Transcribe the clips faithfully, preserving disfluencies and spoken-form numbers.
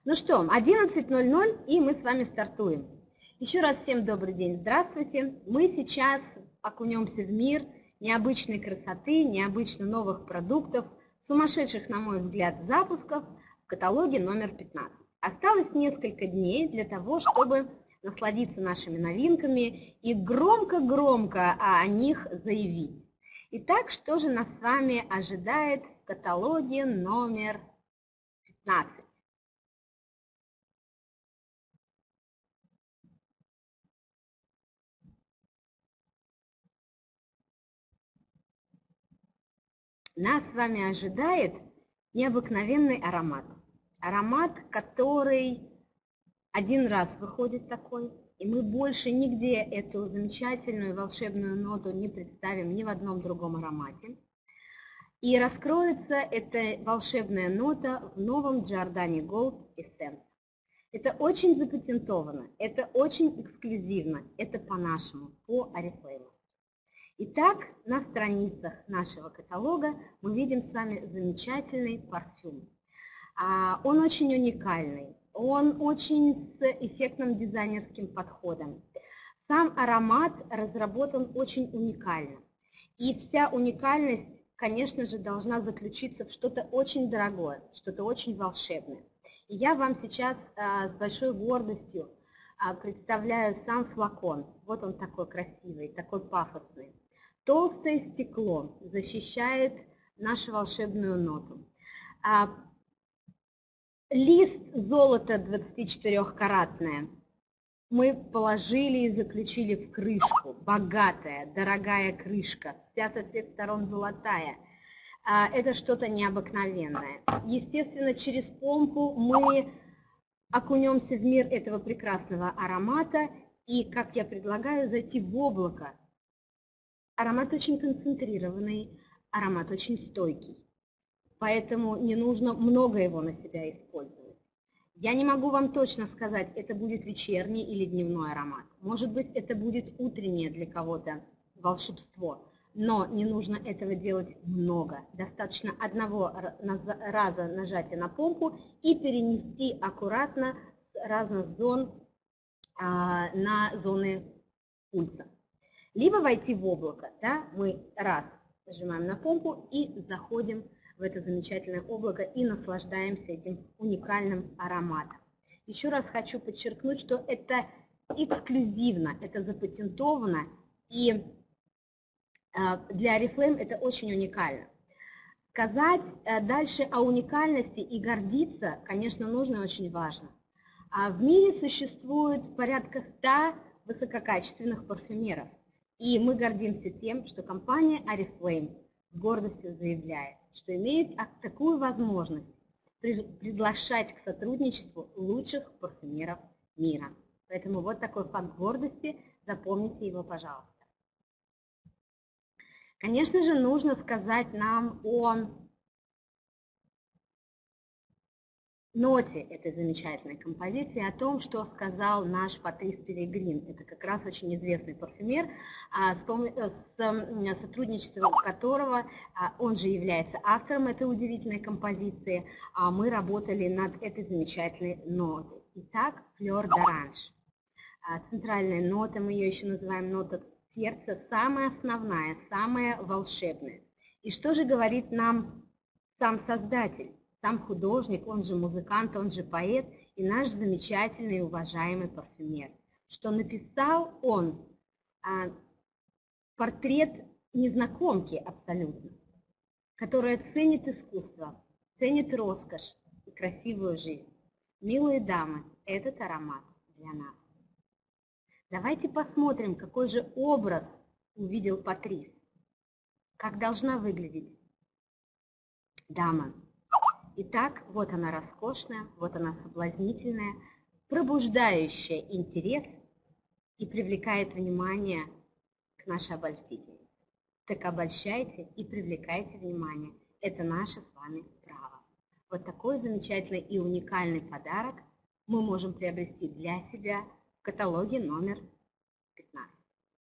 Ну что, одиннадцать ноль ноль, и мы с вами стартуем. Еще раз всем добрый день, здравствуйте. Мы сейчас окунемся в мир необычной красоты, необычно новых продуктов, сумасшедших, на мой взгляд, запусков в каталоге номер пятнадцать. Осталось несколько дней для того, чтобы насладиться нашими новинками и громко-громко о них заявить. Итак, что же нас с вами ожидает в каталоге номер пятнадцать? Нас с вами ожидает необыкновенный аромат. Аромат, который один раз выходит такой, и мы больше нигде эту замечательную волшебную ноту не представим ни в одном другом аромате. И раскроется эта волшебная нота в новом Giordani Gold Essence. Это очень запатентовано, это очень эксклюзивно, это по-нашему, по Oriflame. Итак, на страницах нашего каталога мы видим с вами замечательный парфюм. Он очень уникальный, он очень с эффектным дизайнерским подходом. Сам аромат разработан очень уникально. И вся уникальность, конечно же, должна заключиться в что-то очень дорогое, что-то очень волшебное. И я вам сейчас с большой гордостью представляю сам флакон. Вот он такой красивый, такой пафосный. Толстое стекло защищает нашу волшебную ноту. Лист золота двадцатичетырёхкаратное мы положили и заключили в крышку. Богатая, дорогая крышка, вся со всех сторон золотая. Это что-то необыкновенное. Естественно, через помпу мы окунемся в мир этого прекрасного аромата и, как я предлагаю, зайти в облако. Аромат очень концентрированный, аромат очень стойкий, поэтому не нужно много его на себя использовать. Я не могу вам точно сказать, это будет вечерний или дневной аромат. Может быть, это будет утреннее для кого-то волшебство, но не нужно этого делать много. Достаточно одного раза нажатия на помпу и перенести аккуратно с разных зон на зоны пульса. Либо войти в облако, да, мы раз нажимаем на помпу и заходим в это замечательное облако и наслаждаемся этим уникальным ароматом. Еще раз хочу подчеркнуть, что это эксклюзивно, это запатентовано, и для Oriflame это очень уникально. Сказать дальше о уникальности и гордиться, конечно, нужно и очень важно. В мире существует порядка ста высококачественных парфюмеров. И мы гордимся тем, что компания Oriflame с гордостью заявляет, что имеет такую возможность приглашать к сотрудничеству лучших парфюмеров мира. Поэтому вот такой факт гордости, запомните его, пожалуйста. Конечно же, нужно сказать нам о ноте этой замечательной композиции, о том, что сказал наш Патрис Пелегрин. Это как раз очень известный парфюмер, с сотрудничеством которого он же является автором этой удивительной композиции. Мы работали над этой замечательной нотой. Итак, Fleur d'Orange. Центральная нота, мы ее еще называем нота сердца, самая основная, самая волшебная. И что же говорит нам сам создатель? Сам художник, он же музыкант, он же поэт и наш замечательный и уважаемый парфюмер, что написал он а, портрет незнакомки абсолютно, которая ценит искусство, ценит роскошь и красивую жизнь. Милые дамы, этот аромат для нас. Давайте посмотрим, какой же образ увидел Патрис, как должна выглядеть дама. Итак, вот она роскошная, вот она соблазнительная, пробуждающая интерес и привлекает внимание к нашей обольстительнице. Так обольщайте и привлекайте внимание. Это наше с вами право. Вот такой замечательный и уникальный подарок мы можем приобрести для себя в каталоге номер пятнадцать.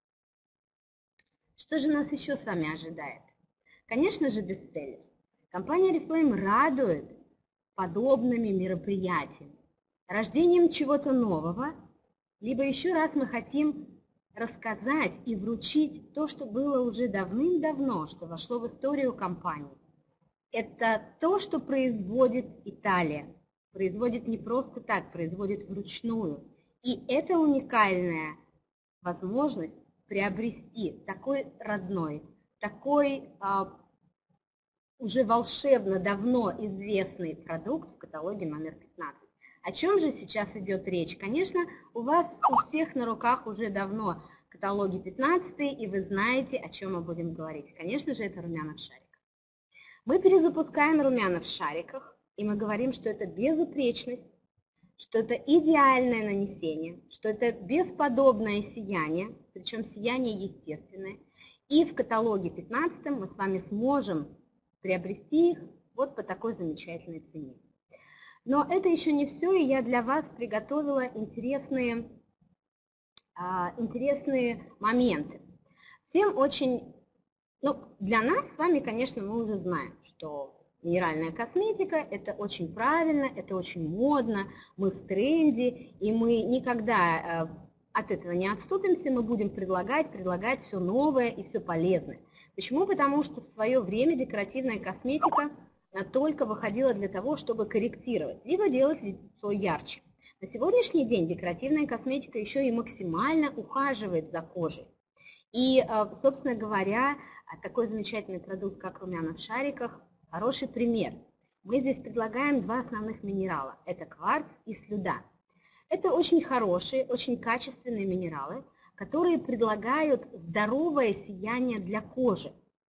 Что же нас еще с вами ожидает? Конечно же, бестселлер. Компания Oriflame радует подобными мероприятиями. рождением чего-то нового, либо еще раз мы хотим рассказать и вручить то, что было уже давным-давно, что вошло в историю компании. Это то, что производит Италия. Производит не просто так, производит вручную. И это уникальная возможность приобрести такой родной, такой а, уже волшебно давно известный продукт в каталоге номер пятнадцать. О чем же сейчас идет речь? Конечно, у вас у всех на руках уже давно каталоги пятнадцать, и вы знаете, о чем мы будем говорить. Конечно же, это румяна в шариках. Мы перезапускаем румяна в шариках, и мы говорим, что это безупречность, что это идеальное нанесение, что это бесподобное сияние, причем сияние естественное. И в каталоге пятнадцать мы с вами сможем приобрести их вот по такой замечательной цене. Но это еще не все, и я для вас приготовила интересные, а, интересные моменты. Всем очень, ну, для нас с вами, конечно, мы уже знаем, что минеральная косметика – это очень правильно, это очень модно, мы в тренде, и мы никогда от этого не отступимся, мы будем предлагать, предлагать все новое и все полезное. Почему? Потому что в свое время декоративная косметика только выходила для того, чтобы корректировать, либо делать лицо ярче. На сегодняшний день декоративная косметика еще и максимально ухаживает за кожей. И, собственно говоря, такой замечательный продукт, как румяна в шариках, хороший пример. Мы здесь предлагаем два основных минерала. Это кварц и слюда. Это очень хорошие, очень качественные минералы, которые предлагают здоровое сияние для кожи.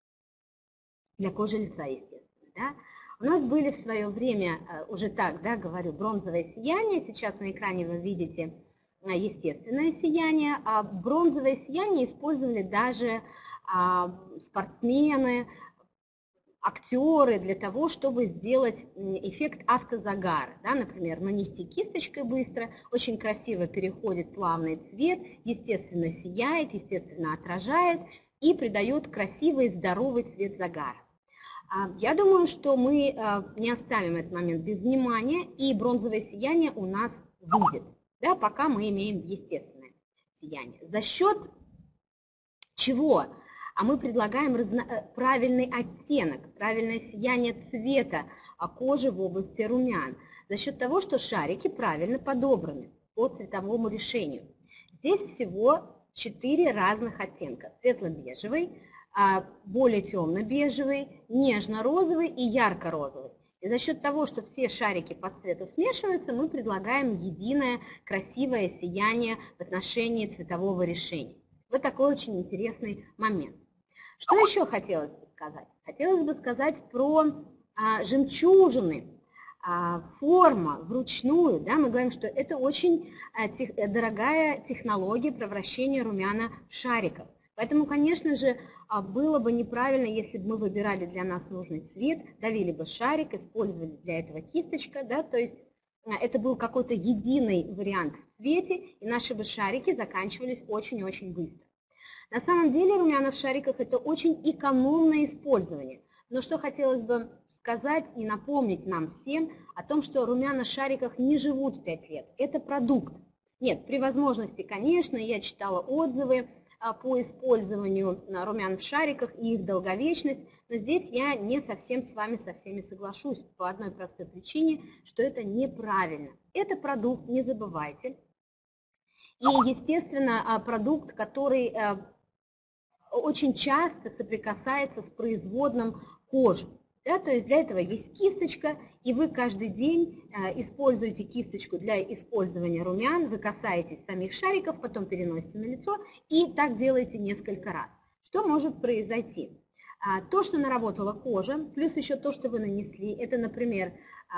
Для кожи лица, естественно. Да? У нас были в свое время, уже так, да, говорю, бронзовое сияние. Сейчас на экране вы видите естественное сияние. А бронзовое сияние использовали даже а, спортсмены, актеры для того, чтобы сделать эффект автозагара. Да, например, нанести кисточкой быстро, очень красиво переходит плавный цвет, естественно сияет, естественно отражает и придает красивый здоровый цвет загара. Я думаю, что мы не оставим этот момент без внимания, и бронзовое сияние у нас выйдет, да, пока мы имеем естественное сияние. За счет чего? А мы предлагаем разно... правильный оттенок, правильное сияние цвета кожи в области румян. За счет того, что шарики правильно подобраны по цветовому решению. Здесь всего четыре разных оттенка. Светло-бежевый, более темно-бежевый, нежно-розовый и ярко-розовый. И за счет того, что все шарики по цвету смешиваются, мы предлагаем единое красивое сияние в отношении цветового решения. Вот такой очень интересный момент. Что еще хотелось бы сказать? Хотелось бы сказать про а, жемчужины. А, форма вручную, да, мы говорим, что это очень а, тех, дорогая технология превращения румяна в шариков. Поэтому, конечно же, а, было бы неправильно, если бы мы выбирали для нас нужный цвет, давили бы шарик, использовали для этого кисточка, да, то есть а, это был какой-то единый вариант в цвете, и наши бы шарики заканчивались очень-очень быстро. На самом деле румяна в шариках – это очень экономное использование. Но что хотелось бы сказать и напомнить нам всем о том, что румяна в шариках не живут пять лет. Это продукт. Нет, при возможности, конечно, я читала отзывы по использованию румян в шариках и их долговечность, но здесь я не совсем с вами со всеми соглашусь по одной простой причине, что это неправильно. Это продукт, не забывайте. И, естественно, продукт, который очень часто соприкасается с производным кожи. Да, то есть для этого есть кисточка, и вы каждый день используете кисточку для использования румян, вы касаетесь самих шариков, потом переносите на лицо и так делаете несколько раз. Что может произойти? То, что наработала кожа, плюс еще то, что вы нанесли, это, например,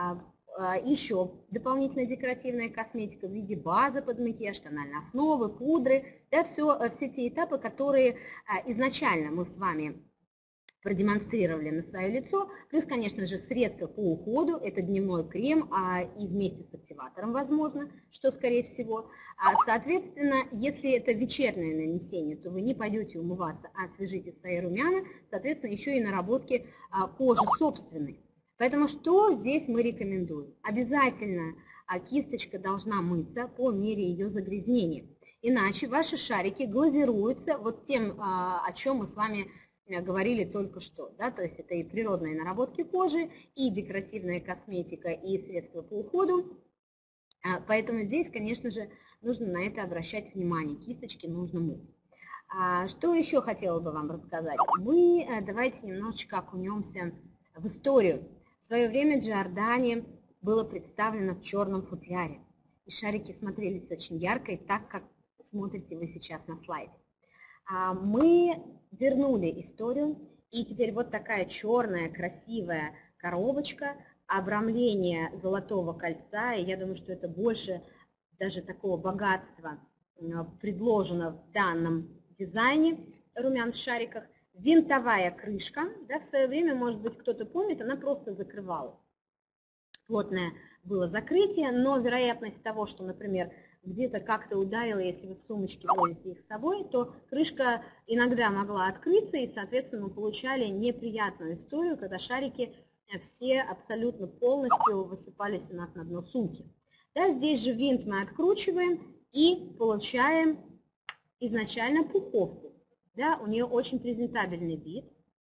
еще дополнительная декоративная косметика в виде базы под макияж, тональной основы, пудры, да, все, все те этапы, которые изначально мы с вами продемонстрировали на свое лицо, плюс, конечно же, средства по уходу, это дневной крем, а и вместе с активатором, возможно, что скорее всего. Соответственно, если это вечернее нанесение, то вы не пойдете умываться, а освежите свои румяна, соответственно, еще и наработки кожи собственной. Поэтому что здесь мы рекомендуем? Обязательно а кисточка должна мыться по мере ее загрязнения. Иначе ваши шарики глазируются вот тем, о чем мы с вами говорили только что. Да? То есть это и природные наработки кожи, и декоративная косметика, и средства по уходу. Поэтому здесь, конечно же, нужно на это обращать внимание. Кисточки нужно мыть. Что еще хотела бы вам рассказать? Мы давайте немножечко окунемся в историю. В свое время Giordani было представлено в черном футляре. И шарики смотрелись очень ярко, и так, как смотрите вы сейчас на слайде. Мы вернули историю, и теперь вот такая черная, красивая коробочка, обрамление золотого кольца, и я думаю, что это больше даже такого богатства предложено в данном дизайне румян в шариках. Винтовая крышка, да, в свое время, может быть, кто-то помнит, она просто закрывалась. Плотное было закрытие, но вероятность того, что, например, где-то как-то ударило, если вы в сумочке возите их с собой, то крышка иногда могла открыться, и, соответственно, мы получали неприятную историю, когда шарики все абсолютно полностью высыпались у нас на дно сумки. Да, здесь же винт мы откручиваем и получаем изначально пуховку. Да, у нее очень презентабельный вид.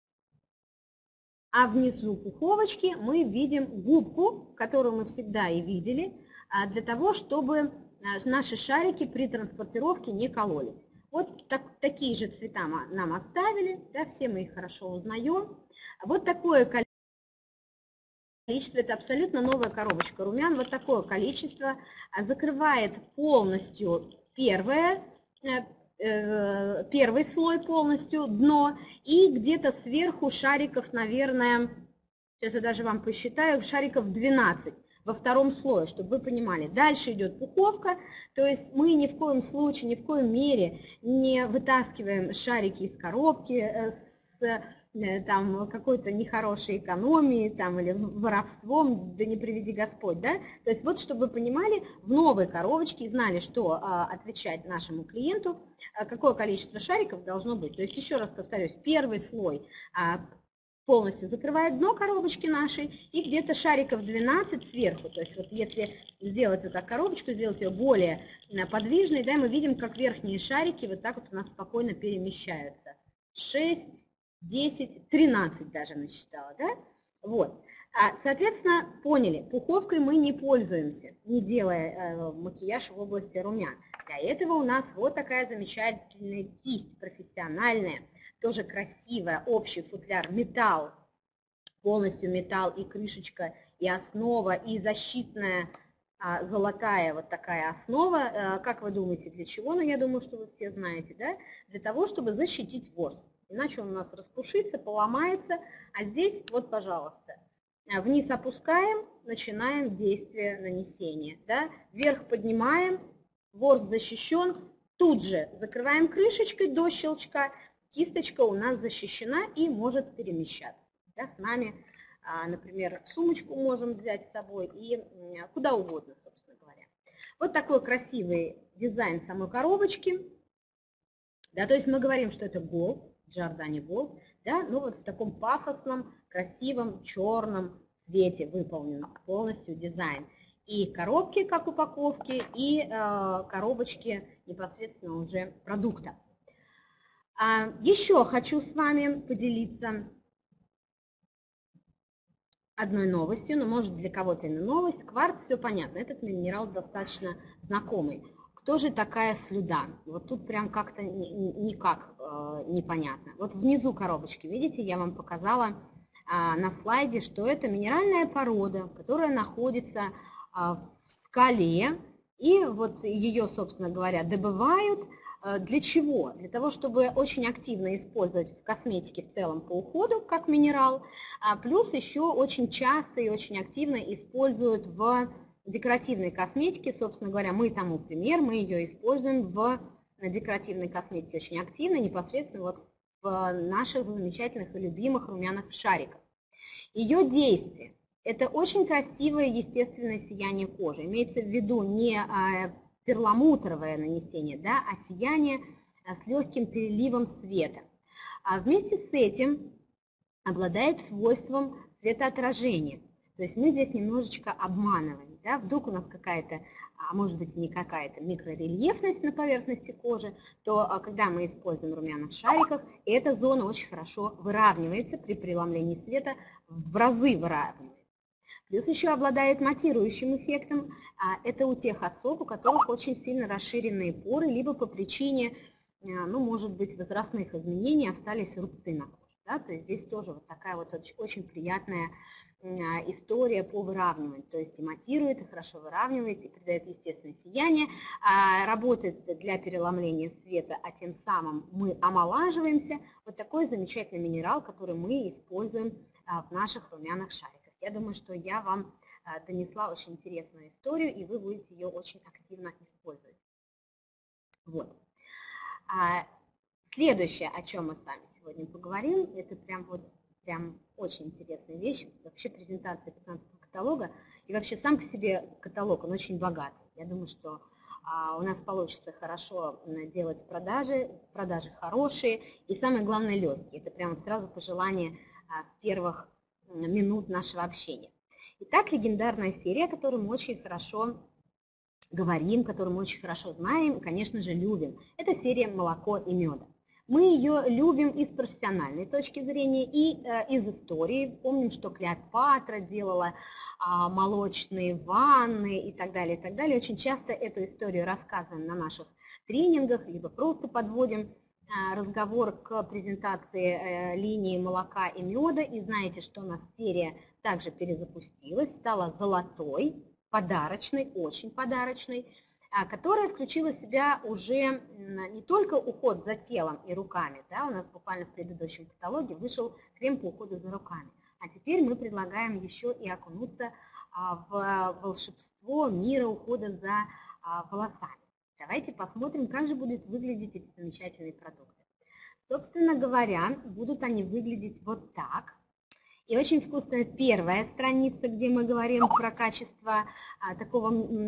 А внизу пуховочки мы видим губку, которую мы всегда и видели, для того, чтобы наши шарики при транспортировке не кололись. Вот так, такие же цвета нам оставили, да, все мы их хорошо узнаем. Вот такое количество. Количество, это абсолютно новая коробочка румян. Вот такое количество закрывает полностью первое, э, первый слой полностью, дно, и где-то сверху шариков, наверное, сейчас я даже вам посчитаю, шариков двенадцать во втором слое, чтобы вы понимали. Дальше идет пуховка, то есть мы ни в коем случае, ни в коем мере не вытаскиваем шарики из коробки с там какой-то нехорошей экономии там, или воровством, да не приведи Господь. Да? То есть вот, чтобы вы понимали, в новой коробочке знали, что а, отвечать нашему клиенту, а, какое количество шариков должно быть. То есть еще раз повторюсь, первый слой а, полностью закрывает дно коробочки нашей, и где-то шариков двенадцать сверху. То есть вот если сделать вот так коробочку, сделать ее более подвижной, да, мы видим, как верхние шарики вот так вот у нас спокойно перемещаются. шесть, десять, тринадцать даже насчитала, да? Вот. Соответственно, поняли, пуховкой мы не пользуемся, не делая э, макияж в области румян. Для этого у нас вот такая замечательная кисть профессиональная, тоже красивая, общий футляр, металл, полностью металл, и крышечка, и основа, и защитная а, золотая вот такая основа. А, как вы думаете, для чего? Ну, я думаю, что вы все знаете, да? Для того, чтобы защитить ворс. Иначе он у нас распушится, поломается. А здесь, вот, пожалуйста, вниз опускаем, начинаем действие нанесения. Да? Вверх поднимаем, ворс защищен, тут же закрываем крышечкой до щелчка, кисточка у нас защищена и может перемещаться. Да? С нами, например, сумочку можем взять с собой и куда угодно, собственно говоря. Вот такой красивый дизайн самой коробочки. Да, то есть мы говорим, что это Gold, Giordani Gold, да, ну вот в таком пафосном, красивом, черном цвете выполнен полностью дизайн. И коробки, как упаковки, и э, коробочки непосредственно уже продукта. А еще хочу с вами поделиться одной новостью, но может для кого-то и не новость. Кварц, все понятно, этот минерал достаточно знакомый. Кто же такая слюда? Вот тут прям как-то никак э, непонятно. Вот внизу коробочки, видите, я вам показала э, на слайде, что это минеральная порода, которая находится э, в скале, и вот ее, собственно говоря, добывают. Э, для чего? Для того, чтобы очень активно использовать в косметике в целом по уходу, как минерал, а плюс еще очень часто и очень активно используют в декоративной косметики, собственно говоря, мы тому пример, мы ее используем в декоративной косметике очень активно, непосредственно вот в наших замечательных и любимых румяных шариках. Ее действие – это очень красивое естественное сияние кожи. Имеется в виду не перламутровое нанесение, да, а сияние с легким переливом света. А вместе с этим обладает свойством цветоотражения. То есть мы здесь немножечко обманываем. Да? Вдруг у нас какая-то, а может быть и не какая-то микрорельефность на поверхности кожи, то когда мы используем румяна в шариках, эта зона очень хорошо выравнивается при преломлении света, в разы выравнивается. Плюс еще обладает матирующим эффектом. Это у тех особ, у которых очень сильно расширенные поры, либо по причине, ну, может быть, возрастных изменений остались рубцы на коже. Да? То есть здесь тоже вот такая вот очень приятная история по выравниванию. То есть и матирует, и хорошо выравнивает, и придает естественное сияние, работает для переломления света, а тем самым мы омолаживаемся. Вот такой замечательный минерал, который мы используем в наших румяных шариках. Я думаю, что я вам донесла очень интересную историю, и вы будете ее очень активно использовать. Вот. Следующее, о чем мы с вами сегодня поговорим, это прям вот прям очень интересная вещь. Вообще презентация пятнадцатого каталога и вообще сам по себе каталог, он очень богатый. Я думаю, что у нас получится хорошо делать продажи, продажи хорошие и самое главное легкие. Это прямо сразу пожелание с первых минут нашего общения. Итак, легендарная серия, которую мы очень хорошо говорим, которую мы очень хорошо знаем и, конечно же, любим. Это серия «Молоко и меда». Мы ее любим и с профессиональной точки зрения, и э, из истории. Помним, что Клеопатра делала э, молочные ванны и так далее, и так далее. Очень часто эту историю рассказываем на наших тренингах, либо просто подводим э, разговор к презентации э, линии молока и меда. И знаете, что у нас серия также перезапустилась, стала золотой, подарочной, очень подарочной, которая включила в себя уже не только уход за телом и руками, да, у нас буквально в предыдущем каталоге вышел крем по уходу за руками, а теперь мы предлагаем еще и окунуться в волшебство мира ухода за волосами. Давайте посмотрим, как же будут выглядеть эти замечательные продукты. Собственно говоря, будут они выглядеть вот так. И очень вкусная первая страница, где мы говорим про качество а, такого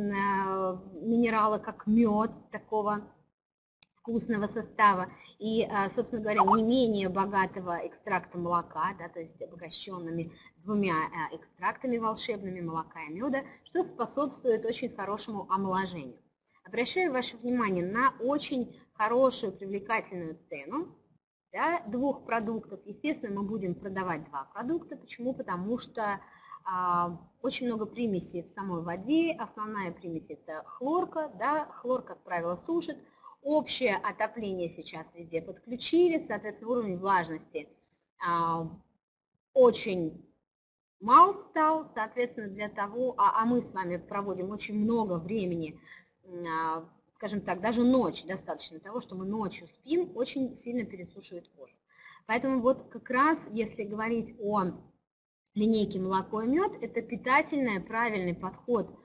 а, минерала, как мед, такого вкусного состава. И, а, собственно говоря, не менее богатого экстракта молока, да, то есть обогащенными двумя а, экстрактами волшебными молока и меда, что способствует очень хорошему омоложению. Обращаю ваше внимание на очень хорошую привлекательную цену. Да, двух продуктов. Естественно, мы будем продавать два продукта. Почему? Потому что а, очень много примесей в самой воде. Основная примесь – это хлорка. Да, хлор, как правило, сушит. Общее отопление сейчас везде подключили. Соответственно, уровень влажности а, очень мал стал. Соответственно, для того, а, а мы с вами проводим очень много времени, а, скажем так, даже ночь достаточно того, что мы ночью спим, очень сильно пересушивает кожу. Поэтому вот как раз, если говорить о линейке молоко и мед, это питательный, правильный подход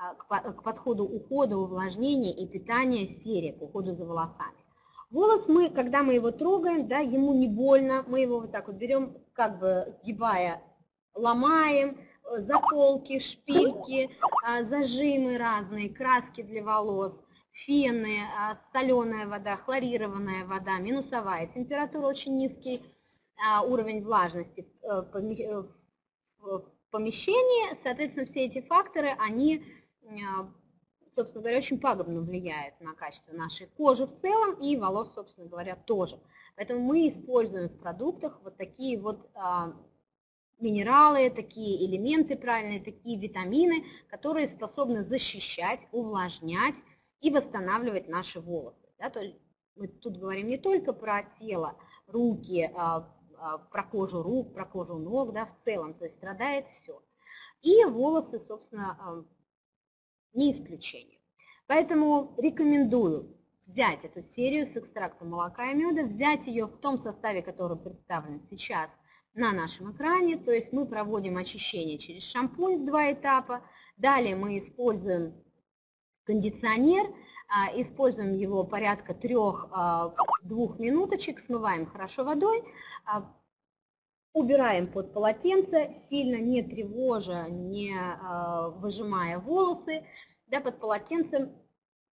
к подходу ухода, увлажнения и питания серии, к уходу за волосами. Волос мы, когда мы его трогаем, да, ему не больно, мы его вот так вот берем, как бы сгибая, ломаем, заколки, шпильки, зажимы разные, краски для волос, фены, соленая вода, хлорированная вода, минусовая температура, очень низкий уровень влажности в помещении. Соответственно, все эти факторы, они, собственно говоря, очень пагубно влияют на качество нашей кожи в целом и волос, собственно говоря, тоже. Поэтому мы используем в продуктах вот такие вот минералы, такие элементы правильные, такие витамины, которые способны защищать, увлажнять и восстанавливать наши волосы. Да, то есть мы тут говорим не только про тело, руки, про кожу рук, про кожу ног, да, в целом, то есть страдает все. И волосы, собственно, не исключение. Поэтому рекомендую взять эту серию с экстрактом молока и меда, взять ее в том составе, который представлен сейчас на нашем экране, то есть мы проводим очищение через шампунь в два этапа, далее мы используем кондиционер, используем его порядка трех-двух минуточек, смываем хорошо водой, убираем под полотенце, сильно не тревожа, не выжимая волосы, да, под полотенцем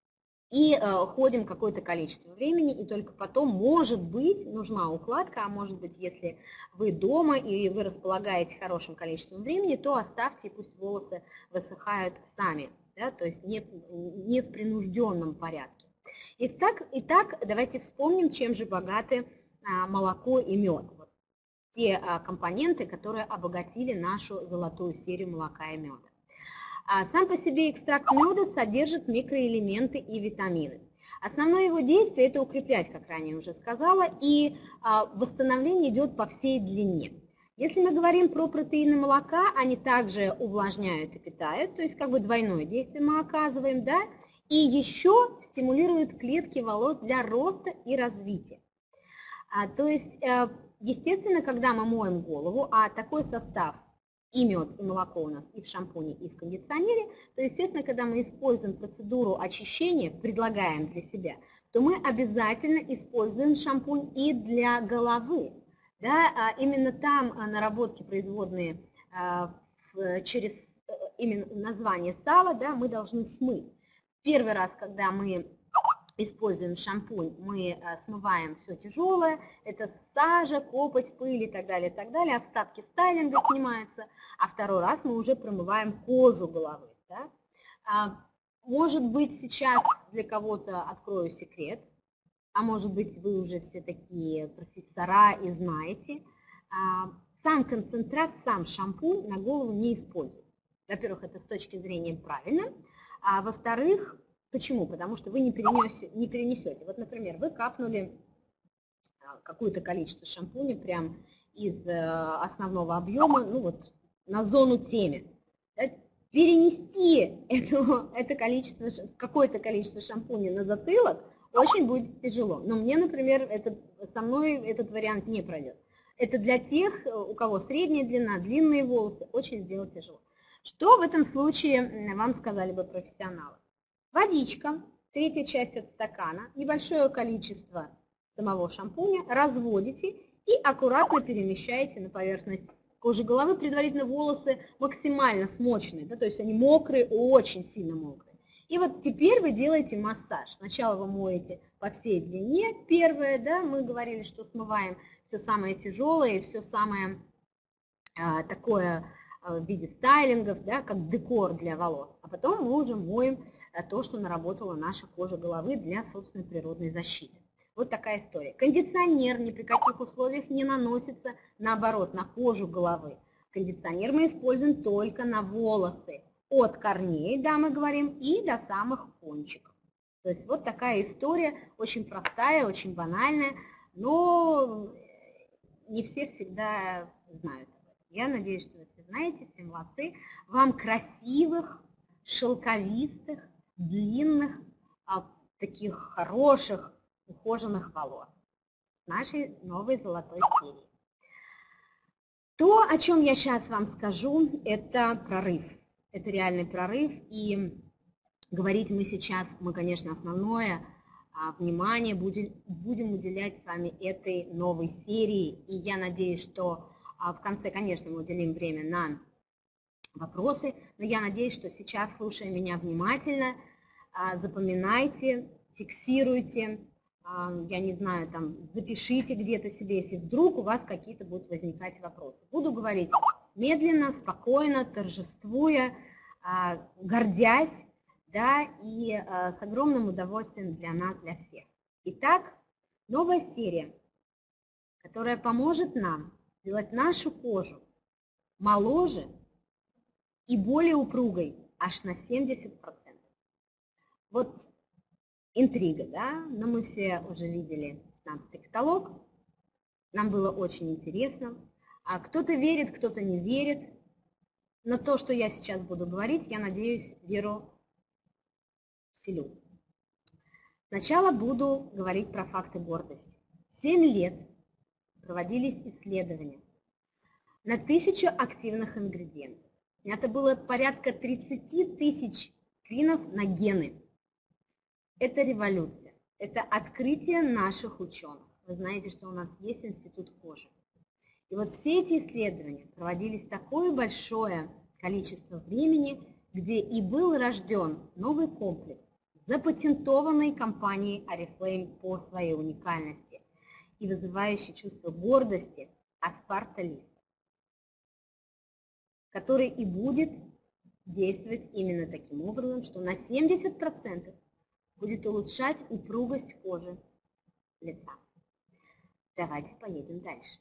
и э, ходим какое-то количество времени, и только потом, может быть, нужна укладка, а может быть, если вы дома и вы располагаете хорошим количеством времени, то оставьте, и пусть волосы высыхают сами, да, то есть не, не в принужденном порядке. Итак, итак, давайте вспомним, чем же богаты а, молоко и мед. Вот те а, компоненты, которые обогатили нашу золотую серию молока и меда. А сам по себе экстракт меда содержит микроэлементы и витамины. Основное его действие – это укреплять, как ранее уже сказала, и а, восстановление идет по всей длине. Если мы говорим про протеины молока, они также увлажняют и питают, то есть как бы двойное действие мы оказываем, да, и еще стимулируют клетки волос для роста и развития. А, то есть, естественно, когда мы моем голову, а такой состав и мед, и молоко у нас и в шампуне, и в кондиционере, то, естественно, когда мы используем процедуру очищения, предлагаем для себя, то мы обязательно используем шампунь и для головы. Да, именно там наработки, производные через именно название сала, да, мы должны смыть. Первый раз, когда мы используем шампунь, мы смываем все тяжелое, это сажа, копоть, пыль и так далее, и так далее, остатки стайлинга снимаются, а второй раз мы уже промываем кожу головы. Да? Может быть, сейчас для кого-то открою секрет, а может быть, вы уже все такие профессора и знаете, сам концентрат, сам шампунь на голову не используют. Во-первых, это с точки зрения правильно, а во-вторых, почему? Потому что вы не перенесете, не перенесете. Вот, например, вы капнули какое-то количество шампуня прям из основного объема, ну вот, на зону темя. Перенести это, это количество, какое-то количество шампуня на затылок очень будет тяжело. Но мне, например, это, со мной этот вариант не пройдет. Это для тех, у кого средняя длина, длинные волосы, очень сделать тяжело. Что в этом случае вам сказали бы профессионалы? Водичка, третья часть от стакана, небольшое количество самого шампуня, разводите и аккуратно перемещаете на поверхность кожи головы, предварительно волосы максимально смоченные, да, то есть они мокрые, очень сильно мокрые. И вот теперь вы делаете массаж. Сначала вы моете по всей длине, первое, да, мы говорили, что смываем все самое тяжелое и все самое а, такое а, в виде стайлингов, да, как декор для волос. А потом мы уже моем а, то, что наработала наша кожа головы для собственной природной защиты. Вот такая история. Кондиционер ни при каких условиях не наносится, наоборот, на кожу головы. Кондиционер мы используем только на волосы. От корней, да, мы говорим, и до самых кончиков. То есть вот такая история, очень простая, очень банальная, но не все всегда знают об этом. Я надеюсь, что вы все знаете, все молодцы. Вам красивых, шелковистых, длинных, таких хороших, ухоженных волос нашей новой золотой серии. То, о чем я сейчас вам скажу, это прорыв. Это реальный прорыв, и говорить мы сейчас, мы, конечно, основное внимание будем, будем уделять с вами этой новой серии, и я надеюсь, что в конце, конечно, мы уделим время на вопросы, но я надеюсь, что сейчас, слушая меня внимательно, запоминайте, фиксируйте, я не знаю, там, запишите где-то себе, если вдруг у вас какие-то будут возникать вопросы. Буду говорить медленно, спокойно, торжествуя, гордясь, да, и с огромным удовольствием для нас, для всех. Итак, новая серия, которая поможет нам сделать нашу кожу моложе и более упругой аж на семьдесят процентов. Вот интрига, да, но мы все уже видели пятнадцатый каталог, нам было очень интересно. А кто-то верит, кто-то не верит, но то, что я сейчас буду говорить, я надеюсь, веру вселю. Сначала буду говорить про факты гордости. Семь лет проводились исследования на тысячу активных ингредиентов. Это было порядка тридцати тысяч скринов на гены. Это революция, это открытие наших ученых. Вы знаете, что у нас есть институт кожи. И вот все эти исследования проводились такое большое количество времени, где и был рожден новый комплекс запатентованный компанией Oriflame по своей уникальности и вызывающий чувство гордости Asparta-Lift, который и будет действовать именно таким образом, что на семьдесят процентов будет улучшать упругость кожи лица. Давайте поедем дальше.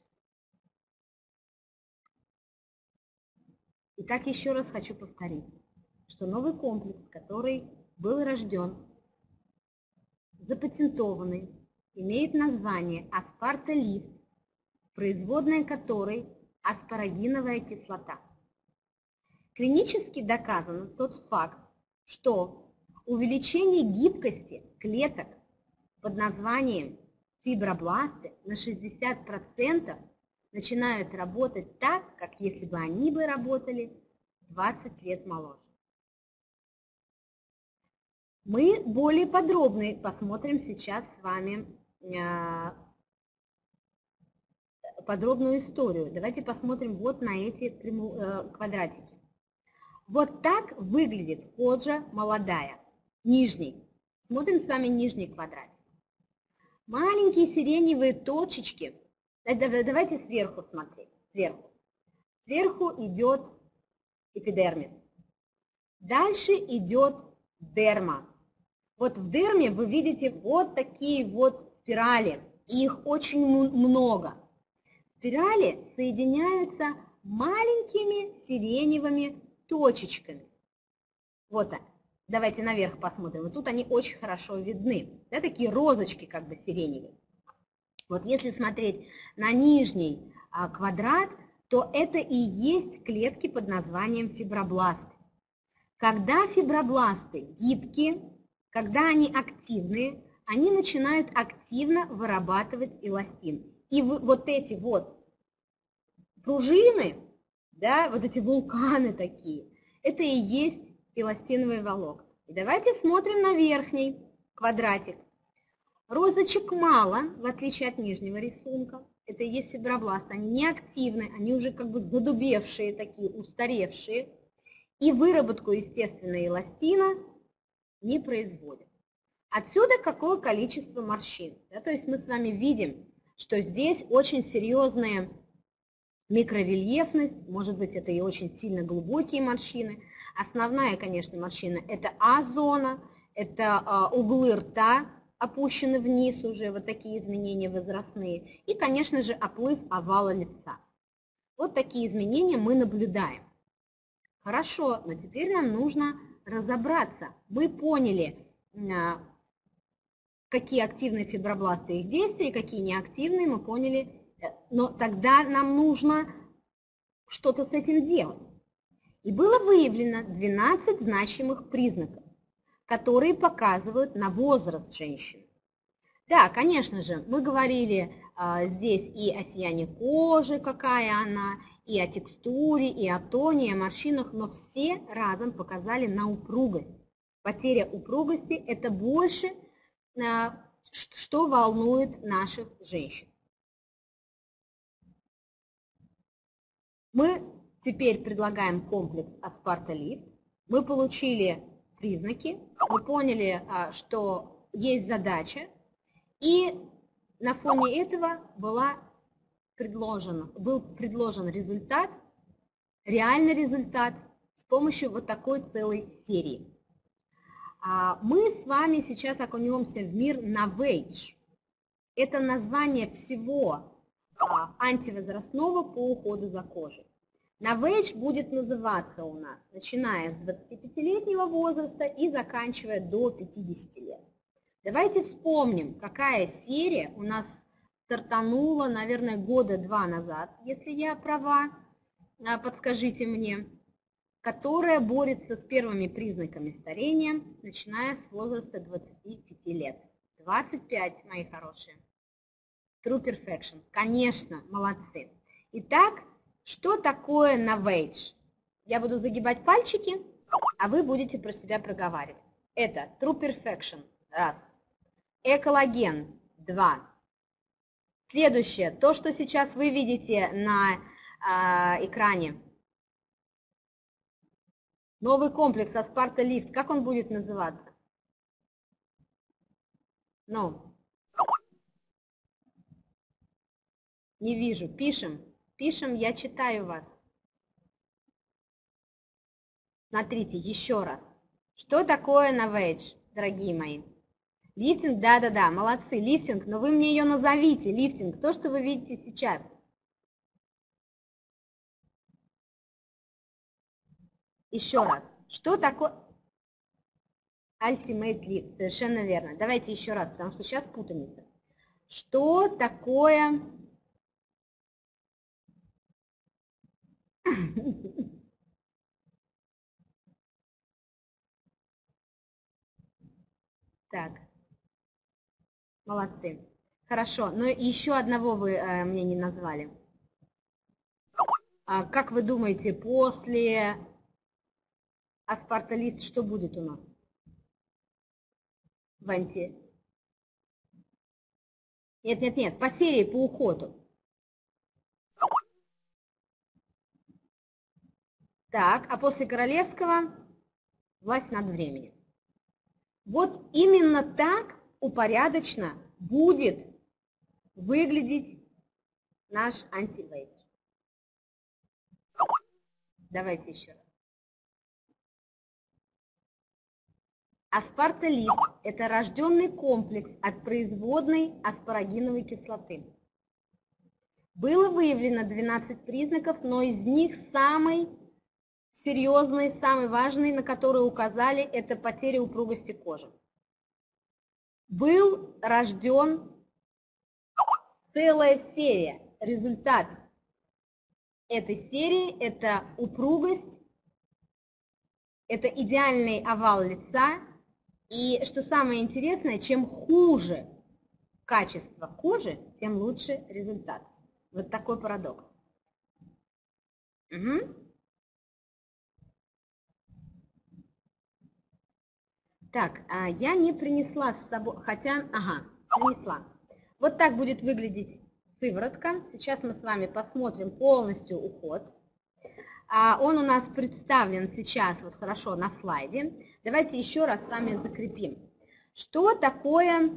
Итак, еще раз хочу повторить, что новый комплекс, который был рожден, запатентованный, имеет название Asparta-Lift, производная которой аспарагиновая кислота. Клинически доказан тот факт, что увеличение гибкости клеток под названием фибробласты на шестьдесят процентов начинают работать так, как если бы они бы работали двадцать лет моложе. Мы более подробно посмотрим сейчас с вами подробную историю. Давайте посмотрим вот на эти квадратики. Вот так выглядит кожа молодая, нижний. Смотрим с вами нижний квадратик. Маленькие сиреневые точечки. Давайте сверху смотреть. Сверху. Сверху идет эпидермис. Дальше идет дерма. Вот в дерме вы видите вот такие вот спирали. Их очень много. Спирали соединяются маленькими сиреневыми точечками. Вот так. Давайте наверх посмотрим. Вот тут они очень хорошо видны. Да, такие розочки как бы сиреневые. Вот если смотреть на нижний а, квадрат, то это и есть клетки под названием фибробласты. Когда фибробласты гибкие, когда они активные, они начинают активно вырабатывать эластин. И вот эти вот пружины, да, вот эти вулканы такие, это и есть эластиновые волокна. И давайте смотрим на верхний квадратик. Розочек мало, в отличие от нижнего рисунка. Это и есть фибробласты. Они не активны, они уже как бы задубевшие такие, устаревшие. И выработку естественной эластина не производят. Отсюда какое количество морщин. Да, то есть мы с вами видим, что здесь очень серьезная микрорельефность, может быть, это и очень сильно глубокие морщины. Основная, конечно, морщина – это А-зона, это а, углы рта опущены вниз уже, вот такие изменения возрастные. И, конечно же, оплыв овала лица. Вот такие изменения мы наблюдаем. Хорошо, но теперь нам нужно разобраться. Мы поняли, какие активные фибробласты, их действия, какие неактивные, мы поняли. Но тогда нам нужно что-то с этим делать. И было выявлено двенадцать значимых признаков, которые показывают на возраст женщины. Да, конечно же, мы говорили а, здесь и о сиянии кожи, какая она, и о текстуре, и о тоне, и о морщинах, но все разом показали на упругость. Потеря упругости – это больше, а, что волнует наших женщин. Мы теперь предлагаем комплекс Asparta-Lift. Мы получили признаки, мы поняли, что есть задача, и на фоне этого была предложена, был предложен результат, реальный результат с помощью вот такой целой серии. Мы с вами сейчас окунемся в мир Novage. Это название всего антивозрастного по уходу за кожей. Novage будет называться у нас, начиная с двадцатипятилетнего возраста и заканчивая до пятидесяти лет. Давайте вспомним, какая серия у нас стартанула, наверное, года два назад, если я права, подскажите мне, которая борется с первыми признаками старения, начиная с возраста двадцати пяти лет. двадцать пять, мои хорошие. True Perfection. Конечно, молодцы. Итак, что такое Novage? Я буду загибать пальчики, а вы будете про себя проговаривать. Это True Perfection. Раз. Экологен. Два. Следующее. То, что сейчас вы видите на э, экране. Новый комплекс Asparta-Lift. Как он будет называться? Ну, не вижу. Пишем. Пишем, я читаю вас. Смотрите, еще раз. Что такое Novage, дорогие мои? Лифтинг, да-да-да, молодцы, лифтинг, но вы мне ее назовите, лифтинг, то, что вы видите сейчас. Еще раз. Что такое Ultimate Lift? Совершенно верно. Давайте еще раз, потому что сейчас путаница. Что такое... Так. Молодцы. Хорошо. Но еще одного вы э, мне не назвали. А как вы думаете, после аспарталифт что будет у нас? В анти... Нет, нет, нет, по серии, по уходу. Так, а после королевского власть над временем. Вот именно так упорядочно будет выглядеть наш антивейдж. Давайте еще раз. Аспарталифт – это рожденный комплекс от производной аспарагиновой кислоты. Было выявлено двенадцать признаков, но из них самый серьезный, самый важный, на который указали, это потеря упругости кожи. Был рожден целая серия. Результат этой серии – это упругость, это идеальный овал лица. И что самое интересное, чем хуже качество кожи, тем лучше результат. Вот такой парадокс. Угу. Так, а я не принесла с собой, хотя, ага, принесла. Вот так будет выглядеть сыворотка. Сейчас мы с вами посмотрим полностью уход. А он у нас представлен сейчас вот хорошо на слайде. Давайте еще раз с вами закрепим. Что такое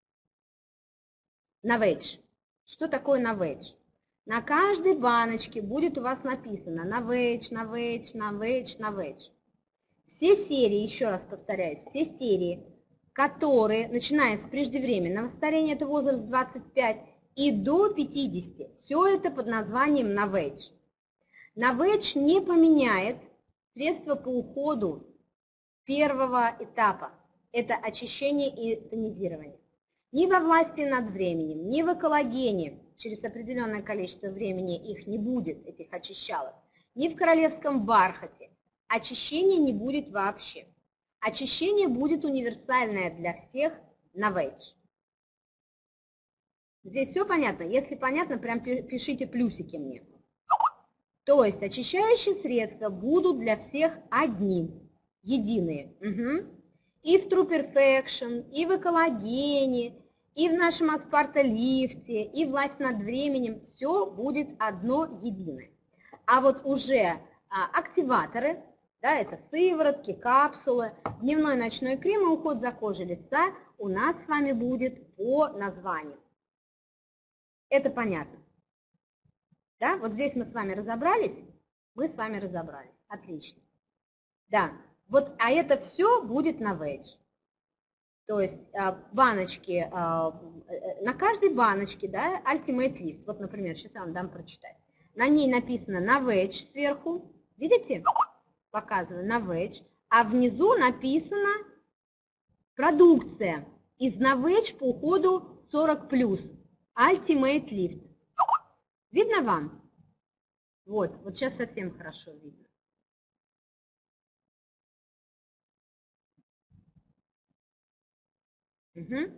Novage? Что такое Novage? На каждой баночке будет у вас написано Novage, Novage, Novage, Novage. Все серии, еще раз повторяюсь, все серии, которые, начиная с преждевременного старения, это возраст двадцать пять, и до пятидесяти, все это под названием Novage. Novage не поменяет средства по уходу первого этапа. Это очищение и тонизирование. Ни во власти над временем, ни в коллагене, через определенное количество времени их не будет, этих очищалок, ни в королевском бархате. Очищения не будет вообще. Очищение будет универсальное для всех Novage. Здесь все понятно? Если понятно, прям пишите плюсики мне. То есть очищающие средства будут для всех одни, единые. Угу. И в True Perfection, и в коллагене, и в нашем аспарталифте, и власть над временем. Все будет одно единое. А вот уже а, активаторы, да, это сыворотки, капсулы, дневной ночной крем и уход за кожей лица у нас с вами будет по названию. Это понятно? Да, вот здесь мы с вами разобрались, мы с вами разобрались. Отлично. Да, вот, а это все будет Novage. То есть баночки, на каждой баночке, да, Ultimate Lift, вот, например, сейчас я вам дам прочитать. На ней написано Novage сверху, видите, показываю Novage, а внизу написано продукция из Novage по уходу сорок плюс, Ultimate Lift. Видно вам? Вот, вот сейчас совсем хорошо видно. Угу.